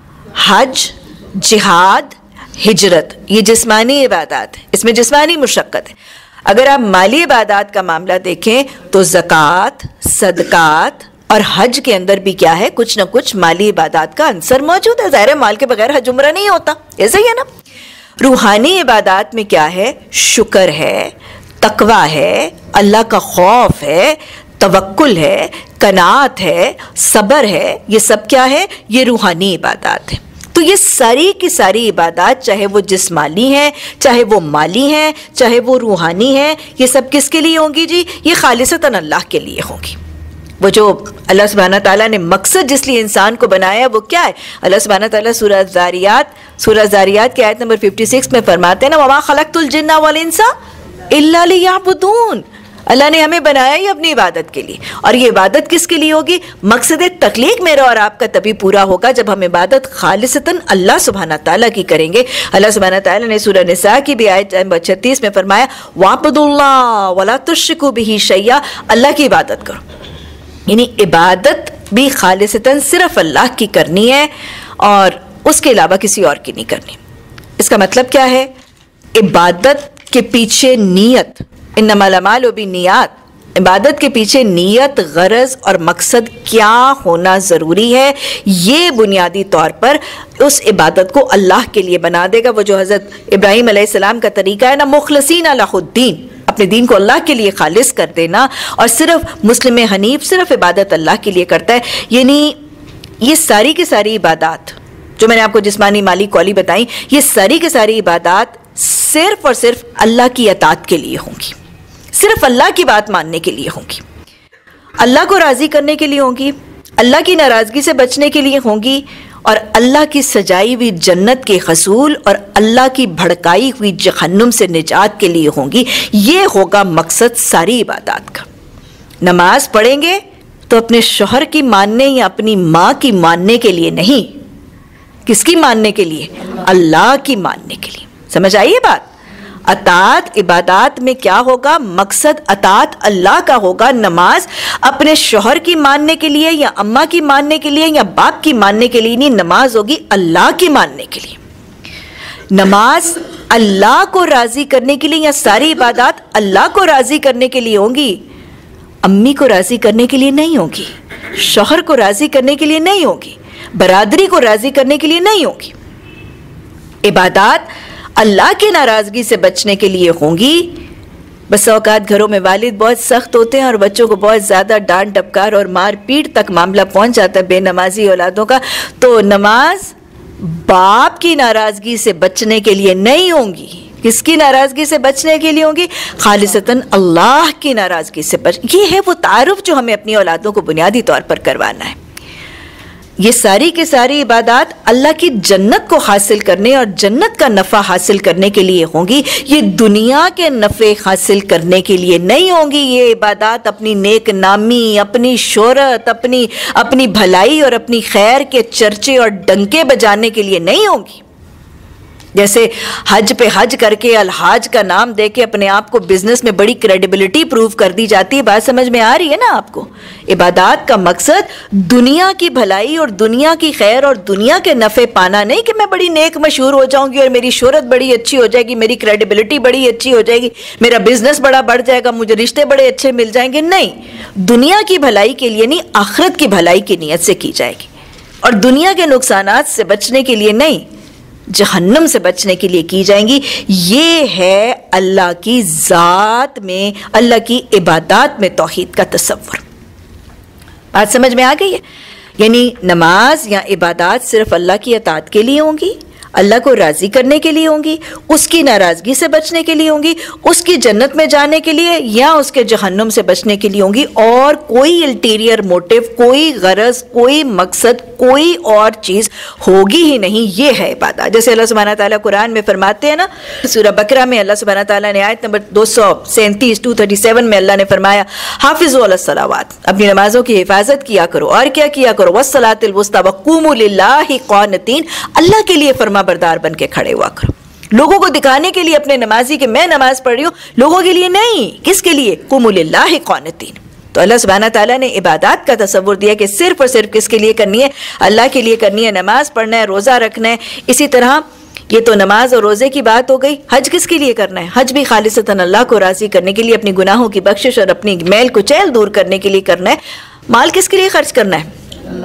हज, जिहाद, हिजरत, ये जिस्मानी इबादत है, इसमें जिस्मानी मुशक्क़त है। अगर आप माली इबादत का मामला देखें तो ज़कात, सदकात और हज के अंदर भी क्या है? कुछ ना कुछ माली इबादत का अंसर मौजूद है। ज़ाहिर है माल के बगैर हज उम्रा नहीं होता, ऐसा ही है ना। रूहानी इबादत में क्या है? शुक्र है, तकवा है, अल्लाह का खौफ है, तवक्कुल है, कनात है, सब्र है। ये सब क्या है? ये रूहानी इबादत है। तो ये सारी की सारी इबादत, चाहे वो जिस्मानी है, चाहे वो माली है, चाहे वो रूहानी है, ये सब किसके लिए होंगी जी? ये खालिसतन अल्लाह के लिए होंगी। वो जो अल्लाह सुब्हाना ताला ने मकसद जिसलिए इंसान को बनाया वो क्या है? अल्लाह सुब्हाना ताला सूरह ज़ारियात सूरह ज़ारियात की आयत नंबर छप्पन में फरमाते हैं ना, वमा खलक़तुल जिन्ना वल इंसा इल्ला लियअबुदून। अल्लाह ने हमें बनाया ही अपनी इबादत के लिए, और ये इबादत किसके लिए होगी? मकसद तख्लीक मेरा और आपका तभी पूरा होगा जब हम इबादत खालिसतन अल्लाह सुब्हाना ताला की करेंगे। अल्लाह सुब्हाना ताला ने सूरह निसा की भी आयत नंबर छत्तीस में फरमाया, वाबुदुल्लाह वला तुश्रिकू बिही शैया, अल्लाह की इबादत करो। यानी इबादत भी खालिसतन सिर्फ अल्लाह की करनी है और उसके अलावा किसी और की नहीं करनी। इसका मतलब क्या है? इबादत के पीछे नीयत, इन्नमल अमालु बिन्नियात, इबादत के पीछे नीयत, गरज और मकसद क्या होना ज़रूरी है, ये बुनियादी तौर पर उस इबादत को अल्लाह के लिए बना देगा। वो जो हज़रत इब्राहीम अलैहिस्सलाम का तरीका है ना, मुखलसीन लहुद्दीन, अपने दीन को अल्लाह के लिए खालिस कर देना, और सिर्फ मुस्लिम हनीफ सिर्फ इबादत अल्लाह के लिए करता है। यानी ये सारी की सारी इबादत जो मैंने आपको जिस्मानी, माली, कौली बताई, ये सारी के सारी इबादत सिर्फ और सिर्फ अल्लाह की अतात के लिए होंगी, सिर्फ अल्लाह की बात मानने के लिए होंगी, अल्लाह को राजी करने के लिए होंगी, अल्लाह की नाराजगी से बचने के लिए होंगी और अल्लाह की सजाई हुई जन्नत के हसूल और अल्लाह की भड़काई हुई जहन्नुम से निजात के लिए होंगी। ये होगा मकसद सारी इबादत का। नमाज पढ़ेंगे तो अपने शौहर की मानने या अपनी माँ की मानने के लिए नहीं, किसकी मानने के लिए? अल्लाह की मानने के लिए। समझ आई ये बात? अतात इबादत में क्या होगा? मकसद अतात अल्लाह का होगा। नमाज अपने शौहर की मानने के लिए या अम्मा की मानने के लिए या बाप की मानने के लिए नहीं, नमाज होगी अल्लाह की मानने के लिए। नमाज अल्लाह को राजी करने के लिए या सारी इबादत अल्लाह को राजी करने के लिए होंगी, अम्मी को राजी करने के लिए नहीं होगी, शौहर को राजी करने के लिए नहीं होगी, बरादरी को राजी करने के लिए नहीं होगी। इबादत अल्लाह की नाराजगी से बचने के लिए होंगी। बस औकात घरों में वालिद बहुत सख्त होते हैं और बच्चों को बहुत ज़्यादा डांट डपकार और मार पीट तक मामला पहुंच जाता है बेनमाजी औलादों का। तो नमाज बाप की नाराजगी से बचने के लिए नहीं होंगी, किसकी नाराजगी से बचने के लिए होंगी? खालिसतन अल्लाह की नाराजगी से बच। ये है वो तारुफ जो हमें अपनी औलादों को बुनियादी तौर पर करवाना है। ये सारी के सारी इबादत अल्लाह की जन्नत को हासिल करने और जन्नत का नफ़ा हासिल करने के लिए होंगी। ये दुनिया के नफ़े हासिल करने के लिए नहीं होंगी। ये इबादत अपनी नेक नामी, अपनी शोहरत, अपनी अपनी भलाई और अपनी खैर के चर्चे और डंके बजाने के लिए नहीं होंगी। जैसे हज पे हज करके अलहाज का नाम दे के अपने आप को बिजनेस में बड़ी क्रेडिबिलिटी प्रूव कर दी जाती है। बात समझ में आ रही है ना आपको? इबादत का मकसद दुनिया की भलाई और दुनिया की खैर और दुनिया के नफ़े पाना नहीं कि मैं बड़ी नेक मशहूर हो जाऊंगी और मेरी शोहरत बड़ी अच्छी हो जाएगी, मेरी क्रेडिबिलिटी बड़ी अच्छी हो जाएगी, मेरा बिजनेस बड़ा बढ़ जाएगा, मुझे रिश्ते बड़े अच्छे मिल जाएंगे। नहीं, दुनिया की भलाई के लिए नहीं, आखिरत की भलाई की नीयत से की जाएगी। और दुनिया के नुकसानात से बचने के लिए नहीं, जहन्नम से बचने के लिए की जाएंगी। ये है अल्लाह की ज़ात में, अल्लाह की इबादत में तौहीद का तसव्वुर। बात समझ में आ गई है? यानी नमाज या इबादत सिर्फ अल्लाह की अतात के लिए होंगी, अल्लाह को राज़ी करने के लिए होंगी, उसकी नाराज़गी से बचने के लिए होंगी, उसकी जन्नत में जाने के लिए या उसके जहन्नुम से बचने के लिए होंगी। और कोई अल्टीरियर मोटिव, कोई गरज, कोई मकसद, कोई और चीज़ होगी ही नहीं। ये है इबादत। जैसे अल्लाह सुब्हानहू तआला कुरान में फरमाते हैं ना, सूरह बकरा में अल्लाह सुब्हानहू तआला ने आयत नंबर दो सौ सैंतीस टू थर्टी सेवन में अल्लाह ने फरमाया, हाफिज़ू अलस्सलावात, अपनी नमाजों की हिफाजत किया करो। और क्या किया करो? वस्सलातिल वुस्ता वक़ूमू लिल्लाहि क़ानितीन, अल्लाह के लिए फरमा बरदार बन के खड़े हुआ करो। लोगों को दिखाने के लिए अपने नमाजी कि मैं नमाज पढ़ रही हूं, लोगों के लिए नहीं। किसके लिए? कुमु लिल्लाहि क़ानितीन। तो अल्लाह सुब्हानहू तआला ने इबादत का तसव्वुर दिया कि सिर्फ और सिर्फ किसके लिए करनी है? अल्लाह के लिए करनी है। नमाज पढ़ना है, रोज़ा रखना है। इसी तरह ये तो नमाज और रोज़े की बात हो गई। हज किसके लिए करना है? हज भी खालिसतन अल्लाह को राज़ी करने के लिए, अपनी गुनाहों की बख्शिश और अपनी मैल कुचैल दूर करने के लिए करना है। माल किसके लिए खर्च करना है?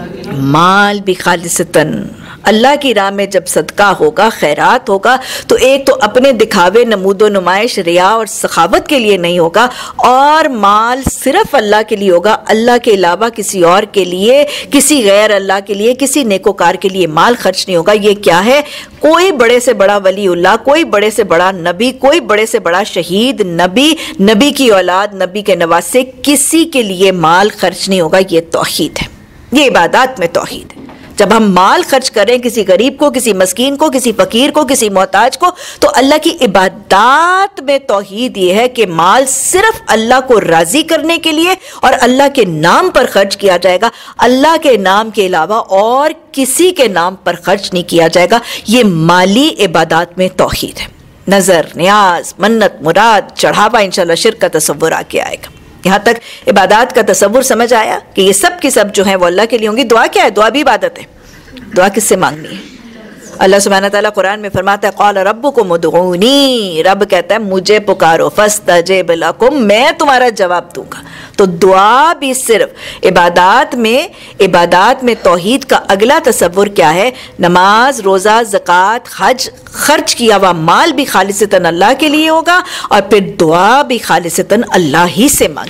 माल भी खालिसतन अल्लाह की राह में जब सदका होगा, खैरात होगा, तो एक तो अपने दिखावे, नमूदो नुमाइश, रिया और सखावत के लिए नहीं होगा, और माल सिर्फ अल्लाह के लिए होगा। अल्लाह के अलावा किसी और के लिए, किसी गैर अल्लाह के लिए, किसी नेकोकार के लिए माल खर्च नहीं होगा। ये क्या है? कोई बड़े से बड़ा वलीउल्लाह, कोई बड़े से बड़ा नबी, कोई बड़े से बड़ा शहीद, नबी, नबी की औलाद, नबी के नवासे, किसी के लिए माल खर्च नहीं होगा। ये तौहीद है, ये इबादत में तौहीद है। जब हम माल खर्च करें किसी गरीब को, किसी मस्कीन को, किसी फकीर को, किसी मोहताज को, तो अल्लाह की इबादत में तौहीद ये है कि माल सिर्फ अल्लाह को राजी करने के लिए और अल्लाह के नाम पर खर्च किया जाएगा। अल्लाह के नाम के अलावा और किसी के नाम पर खर्च नहीं किया जाएगा। ये माली इबादत में तौहीद है। नजर, न्याज, मन्नत, मुराद, चढ़ावा, इंशाल्लाह शिर्क का तसव्वुर आके आएगा। यहाँ तक इबादत का तसव्वुर समझ आया कि ये सब की सब जो है वो अल्लाह के लिए होंगी। दुआ क्या है? दुआ भी इबादत है। दुआ किससे मांगनी है? अल्लाह सुब्हानहू तआला कुरान में फरमाता है, क़ाल रब्बुकुम उदऊनी, रब कहता है मुझे पुकारो, फस्तजिब लकुम, मैं तुम्हारा जवाब दूंगा। तो दुआ भी सिर्फ इबादत में, इबादत में तौहीद का अगला तसव्वुर क्या है? नमाज, रोज़ा, ज़कात, हज, खर्च किया हुआ माल भी खालिसतन अल्लाह के लिए होगा और फिर दुआ भी खालिसतन अल्लाह ही से मांगी जाए,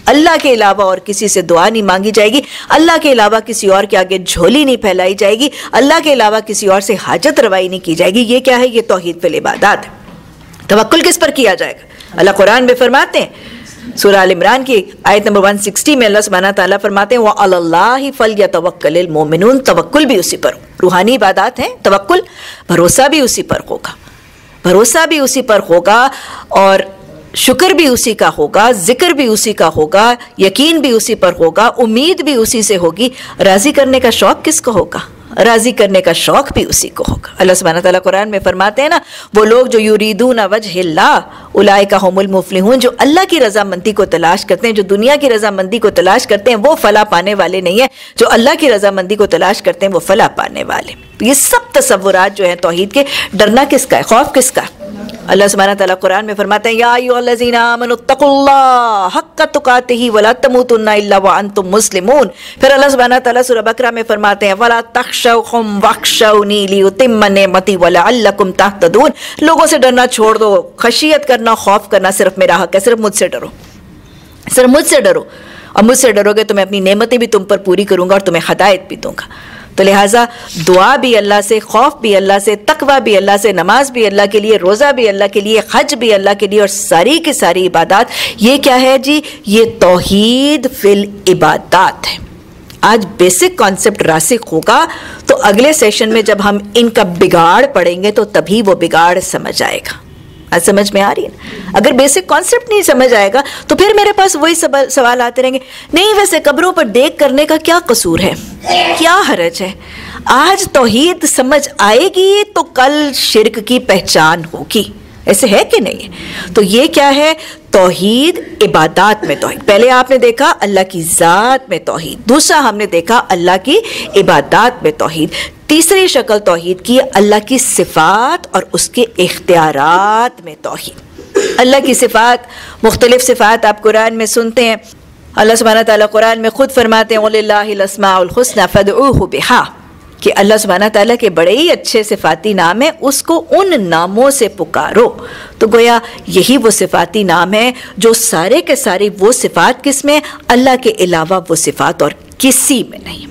अल्लाह के अलावा और किसी से दुआ नहीं मांगी जाएगी, अल्लाह के अलावा किसी और के आगे झोली नहीं फैलाई जाएगी, अल्लाह के अलावा किसी और से हाजत रवाई नहीं की जाएगी। ये क्या है? ये तौहीद फिल इबादत है। तवक्कुल किस पर किया जाएगा? अल्लाह कुरान में फरमाते हैं, सूरह अल इमरान की आयत नंबर एक सौ साठ में अल्लाह सुब्हानहू तआला फरमाते हैं, व अलल्लाहि फलयतवक्कलिल मोमिनून, तवक्कुल भी उसी पर, रूहानी इबादत है तवक्कुल, भरोसा भी उसी पर होगा, भरोसा भी उसी पर होगा और शुक्र भी उसी का होगा, जिक्र भी उसी का होगा, यकीन भी उसी पर होगा, उम्मीद भी उसी से होगी। राजी करने का शौक किसको होगा? राजी करने का शौक भी उसी को होगा। अल्लाह सुब्हानहू तआला कुरान में फरमाते हैं ना, वो लोग जो युरीदून वजहिल्लाह उलाइका हुमुल मुफलिहून, जो अल्लाह की रजामंदी को तलाश करते हैं, जो दुनिया की रजामंदी को तलाश करते हैं, वो फला पाने वाले नहीं है। जो अल्लाह की रजामंदी को तलाश करते हैं वो फला पाने वाले। तो ये सब तसव्वुरात जो हैं तौहीद के, डरना किसका है? खौफ किसका? अल्लाह सुब्हानहू तआला कुरान में फरमाते हैं, या अय्युहल्लज़ीना आमनुत्तकुल्लाह हक्का तुकातिही वला तमूतुन्ना इल्ला व अंतुम मुस्लिमून। फिर अल्लाह सुब्हानहू तआला सूरह बकरा में फरमाते हैं, वला तख्शौहुम वख्शौनी लियुतिम्म निअमती वलअल्लकुम तहतदून। लोगों से डरना छोड़ दो, खशियत करना, खौफ करना सिर्फ मेरा हक है, सिर्फ मुझसे डरो, सिर्फ मुझसे डरो, और मुझसे डरोगे तो मैं अपनी नेमतें भी तुम पर पूरी करूंगा और तुम्हें हिदायत भी दूंगा। तो लिहाजा दुआ भी अल्लाह से, खौफ भी अल्लाह से, तकवा भी अल्लाह से, नमाज भी अल्लाह के लिए, रोज़ा भी अल्लाह के लिए, हज भी अल्लाह के लिए, और सारी की सारी इबादत। ये क्या है जी? ये तौहीद फिल इबादत है। आज बेसिक कॉन्सेप्ट रासिक होगा तो अगले सेशन में जब हम इनका बिगाड़ पढ़ेंगे तो तभी वो बिगाड़ समझ आएगा। आज समझ में आ रही है ना? अगर बेसिक कॉन्सेप्ट नहीं समझ आएगा तो फिर मेरे पास वही सवाल आते रहेंगे, नहीं वैसे कब्रों पर देख करने का क्या कसूर है, क्या हरज है? आज तौहीद समझ आएगी तो कल शिर्क की पहचान होगी, ऐसे है कि नहीं है? तो ये क्या है? तौहीद इबादत में तौहीद। पहले आपने देखा अल्लाह की ज़ात में तौहीद, दूसरा हमने देखा अल्लाह की इबादत में तौहीद, तीसरी शक्ल तौहीद की अल्लाह की सिफ़ात और उसके इख्तियारात में तौहीद। अल्लाह की सिफ़ात, मुख्तलिफ सिफ़ात आप कुरान में सुनते हैं। अल्लाह सुब्हानहू तआला कुरान में खुद फरमाते हैं, वलिल्लाहिल अस्माउल हुस्ना फदऊहु बिहा, कि अल्लाह सुब्हानहू तआला के बड़े ही अच्छे सिफाती नाम है, उसको उन नामों से पुकारो। तो गोया यही वो सिफाती नाम है जो सारे के सारे वो सिफात किसमें? अल्लाह के अलावा वो सिफात और किसी में नहीं।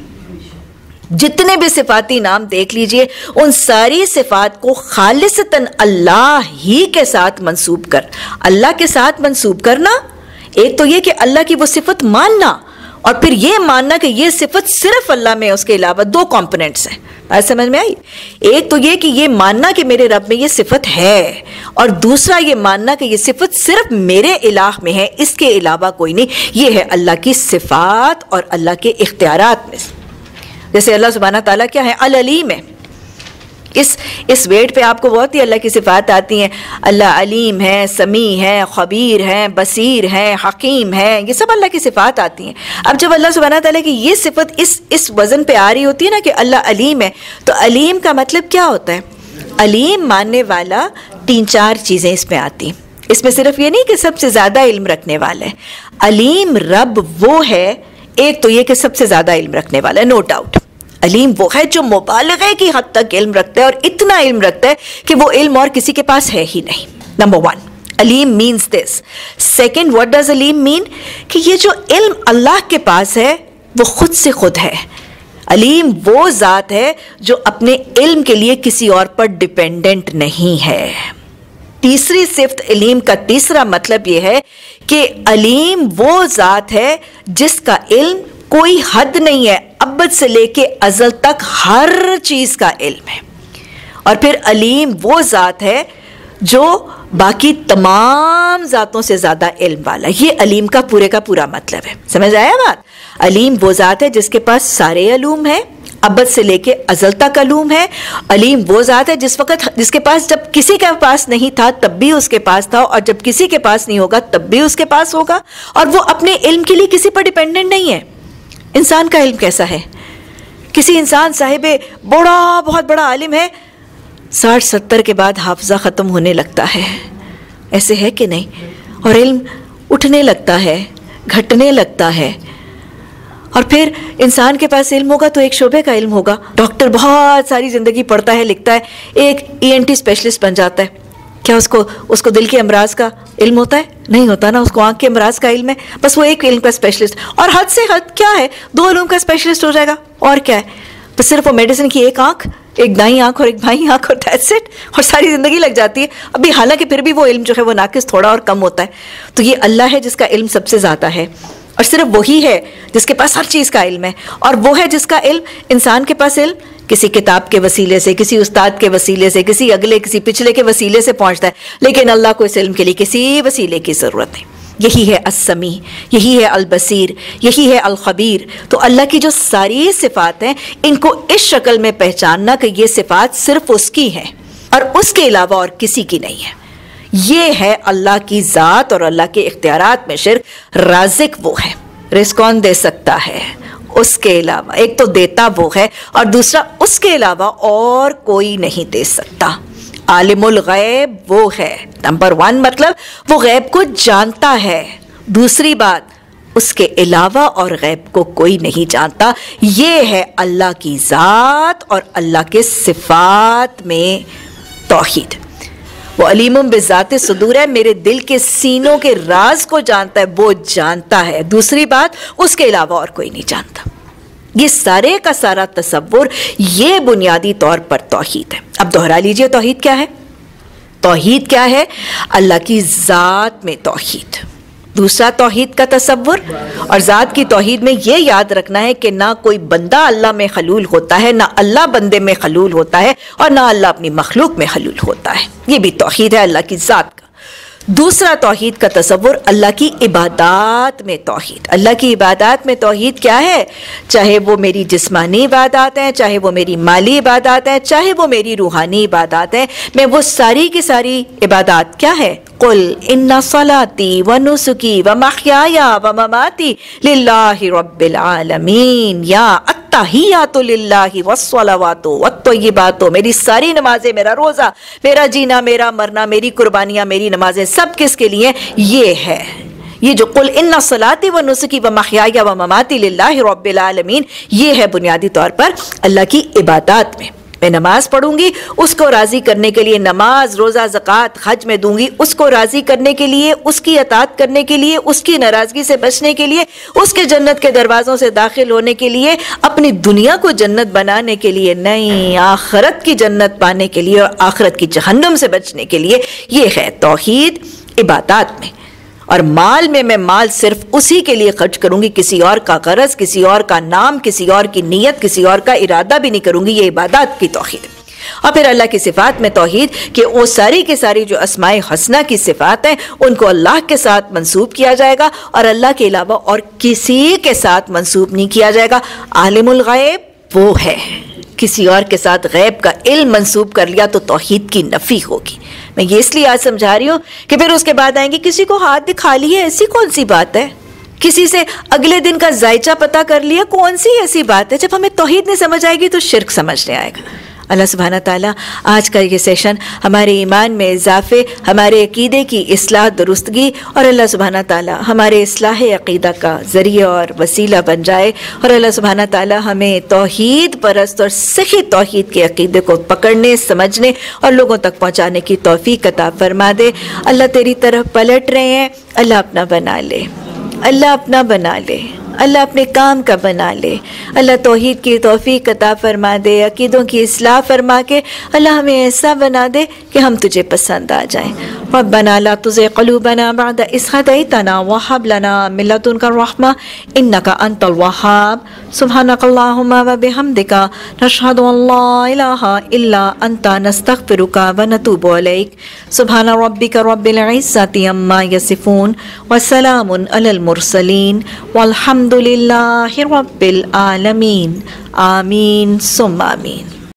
जितने भी सिफाती नाम देख लीजिए, उन सारी सिफात को खालिसतन अल्लाह ही के साथ मंसूब कर, अल्लाह के साथ मंसूब करना। एक तो ये कि अल्लाह की वो सिफत मानना, और फिर ये मानना कि ये सिफत सिर्फ अल्लाह में, उसके अलावा दो कंपोनेंट्स हैं। बात समझ में आई? एक तो ये कि ये मानना कि मेरे रब में ये सिफत है, और दूसरा ये मानना कि ये सिफत सिर्फ मेरे इलाह में है, इसके अलावा कोई नहीं। ये है अल्लाह की सिफात और अल्लाह के इख्तियारात में। जैसे अल्लाह सुब्हानहू तआला क्या है? अल अलीम है। इस इस वेट पे आपको बहुत ही अल्लाह की सिफात आती हैं। अल्लाह अलीम है, समी है, खबीर है, बसीर है, हकीम है, ये सब अल्लाह की सिफात आती हैं। अब जब अल्लाह सुब्हानहू तआला की ये सिफत इस इस वज़न पे आ रही होती है ना कि अल्लाह अलीम है, तो अलीम का मतलब क्या होता है? अलीम मानने वाला तीन चार चीज़ें इसमें आती। इसमें सिर्फ ये नहीं कि सबसे ज़्यादा इल्म रखने वाला है। अलीम रब वो है, एक तो ये कि सबसे ज़्यादा इल्म रखने वाला है, नो डाउट। अलीम वो है जो मुबालगे की हद तक इल्म रखता है, और इतना इल्म रखता है कि वो इल्म और किसी के पास है ही नहीं। नंबर वन, अलीम means this. Second, what does अलीम मीन? कि ये जो इल्म अल्लाह के पास है वो खुद से खुद है। अलीम वो ज़ात है जो अपने इल्म के लिए किसी और पर डिपेंडेंट नहीं है। तीसरी सिफ्त अलीम का तीसरा मतलब ये है कि अलीम वो ज़ात है जिसका इल्म कोई हद नहीं है, अब्बद से लेके अज़ल तक हर चीज़ का इल्म है। और फिर अलीम वो ज़ात है जो बाकी तमाम ज़ातों से ज़्यादा इल्म वाला। ये अलीम का पूरे का पूरा मतलब है। समझ आया बात? अलीम वो ज़ात है जिसके पास सारे अलूम है, अब्बद से लेके अज़ल तक अलूम है। अलीम वो ज़ात है जिस वक़्त जिसके पास जब किसी के पास नहीं था तब भी उसके पास था, और जब किसी के पास नहीं होगा तब भी उसके पास होगा, और वो अपने इल्म के लिए किसी पर डिपेंडेंट नहीं है। इंसान का इल्म कैसा है? किसी इंसान साहिबे बड़ा बहुत बड़ा आलिम है, साठ सत्तर के बाद हाफजा ख़त्म होने लगता है, ऐसे है कि नहीं? और इल्म उठने लगता है, घटने लगता है। और फिर इंसान के पास इल्म होगा तो एक शोबे का इल्म होगा। डॉक्टर बहुत सारी ज़िंदगी पढ़ता है, लिखता है, एक ई एन टी स्पेशलिस्ट बन जाता है। क्या उसको उसको दिल के अमराज का इल्म होता है? नहीं होता ना, उसको आंख के अमराज का इल्म है, बस वो एक इल्म का स्पेशलिस्ट। और हद से हद क्या है, दो इल्म का स्पेशलिस्ट हो जाएगा, और क्या है, बस सिर्फ वो मेडिसिन की एक आंख, एक दाई आंख और एक बाई आंख, और दैट्स इट, और सारी जिंदगी लग जाती है। अभी हालांकि फिर भी वो इल्म जो है वो नाकिस थोड़ा और कम होता है। तो ये अल्लाह है जिसका इल्म सबसे ज्यादा है, और सिर्फ वही है जिसके पास हर चीज का इल्म है, और वो है जिसका इल्म, इंसान के पास इल्म किसी किताब के वसीले से, किसी उस्ताद के वसीले से, किसी अगले किसी पिछले के वसीले से पहुंचता है, लेकिन अल्लाह को इस इल्म के लिए किसी वसीले की जरूरत नहीं। यही है अस्समी, यही है अल बसीर, यही है अल खबीर। तो अल्लाह की जो सारी सिफात हैं, इनको इस शक्ल में पहचानना कि ये सिफात सिर्फ उसकी है और उसके अलावा और किसी की नहीं है, ये है अल्लाह की ज़ात और अल्लाह के इख्तियारात में शिर्क। राज़िक वो है, रिज़्क़ कौन दे सकता है उसके अलावा, एक तो देता वो है और दूसरा उसके अलावा और कोई नहीं दे सकता। आलिमुल गैब वो है, नंबर वन, मतलब वो गैब को जानता है। दूसरी बात, उसके अलावा और गैब को कोई नहीं जानता। ये है अल्लाह की ज़ात और अल्लाह के सिफात में तौहीद। वो अलीमुम बिज़ात सुदूर है, मेरे दिल के सीनों के राज को जानता है, वो जानता है। दूसरी बात, उसके अलावा और कोई नहीं जानता। ये सारे का सारा तसव्वुर, ये बुनियादी तौर पर तौहीद है। अब दोहरा लीजिए, तौहीद क्या है? तौहीद क्या है? अल्लाह की ज़ात में तौहीद। दूसरा तौहीद का तसव्वुर, और ज़ात की तौहीद में ये याद रखना है कि ना कोई बंदा अल्लाह में खलूल होता है, ना अल्लाह बंदे में खलूल होता है, और ना अल्लाह अपनी मखलूक में खलूल होता है। ये भी तौहीद है अल्लाह की ज़ात का। दूसरा तौहीद का तसव्वुर, अल्लाह की इबादात में तौहीद। अल्लाह की इबादात में तौहीद क्या है? चाहे वो मेरी जिस्मानी इबादत हैं, चाहे वो मेरी माली इबादत हैं, चाहे वो मेरी रूहानी इबादत हैं, मैं वो सारी की सारी इबादत क्या है? कुल इन्ना सलाती व नुसुकी व महयाया व ममाती लिल्लाहि रब्बिल आलमीन, या अत्तहियातु लिल्लाहि वस्सलावातु वत्तय्यिबातु, मेरी सारी नमाजें, मेरा रोज़ा, मेरा जीना, मेरा मरना, मेरी कुर्बानियाँ, मेरी नमाजें, सब किसके लिए? ये है, ये जो कुल इन्ना सलाती व नुसुकी व महयाया व ममाती लिल्लाहि रब्बिल आलमीन, ये है बुनियादी तौर पर अल्लाह की इबादत में। मैं नमाज पढ़ूंगी, उसको राज़ी करने के लिए, नमाज, रोज़ा, ज़कात, हज में दूंगी, उसको राज़ी करने के लिए, उसकी अतात करने के लिए, उसकी नाराज़गी से बचने के लिए, उसके जन्नत के दरवाज़ों से दाखिल होने के लिए, अपनी दुनिया को जन्नत बनाने के लिए नहीं, आखिरत की जन्नत पाने के लिए और आखिरत की जहन्नम से बचने के लिए। ये है तौहीद इबादत में। और माल में मैं माल सिर्फ उसी के लिए खर्च करूंगी, किसी और का गरज, किसी और का नाम, किसी और की नीयत, किसी और का इरादा भी नहीं करूंगी। ये इबादत की तौहीद। और फिर अल्लाह की सिफात में तौहीद कि वो सारी के सारी जो अस्माए हसना की सिफात हैं, उनको अल्लाह के साथ मंसूब किया जाएगा और अल्लाह के अलावा और किसी के साथ मंसूब नहीं किया जाएगा। आलिमुल गैब वो है, किसी और के साथ गैब का इल्म मंसूब कर लिया तो तौहीद की नफी होगी। मैं ये इसलिए आज समझा रही हूँ कि फिर उसके बाद आएंगे किसी को हाथ दिखा लिए, ऐसी कौन सी बात है? किसी से अगले दिन का जायचा पता कर लिया, कौन सी ऐसी बात है? जब हमें तौहीद नहीं समझ आएगी तो शिर्क समझने आएगा। अल्लाह सुब्हाना ताला आज का ये सेशन हमारे ईमान में इजाफे, हमारे अकीदे की इस्लाह दुरुस्तगी और अल्लाह सुब्हाना ताला हमारे इस्लाह अकीदा का ज़रिया और वसीला बन जाए। और अल्लाह सुब्हाना ताला हमें तौहीद परस्त और सही तौहीद के अकीदे को पकड़ने, समझने और लोगों तक पहुँचाने की तौफीक अता फरमा दे। अल्लाह तेरी तरफ पलट रहे हैं, अल्लाह अपना बना ले, अल्लाह अपना बना ले, अल्लाह अपने काम का बना ले। अल्लाह तौहीद की तौफीक अता फरमा दे, अकीदों की इस्लाह फरमा के अल्लाह हमें ऐसा बना दे कि हम तुझे पसंद आ जाएं। रब्बना ला तुज़िग़ क़ुलूबना बअद इज़ हदैतना व हब लना मिन लदुनका रहमा इन्नका अंतल वहाब। सुब्हानकल्लाहुम्मा व बिहम्दिका नशहदु अल्ला इलाहा इल्ला अंता नस्तग़फिरुका व नतूबु अलैक। सुब्हान रब्बिका रब्बिल इज़्ज़ति अम्मा यसिफून व सलामुन अलल मुरसलीन वल्हम्दुलिल्लाहि रब्बिल आलमीन। आमीन सुम्मा आमीन।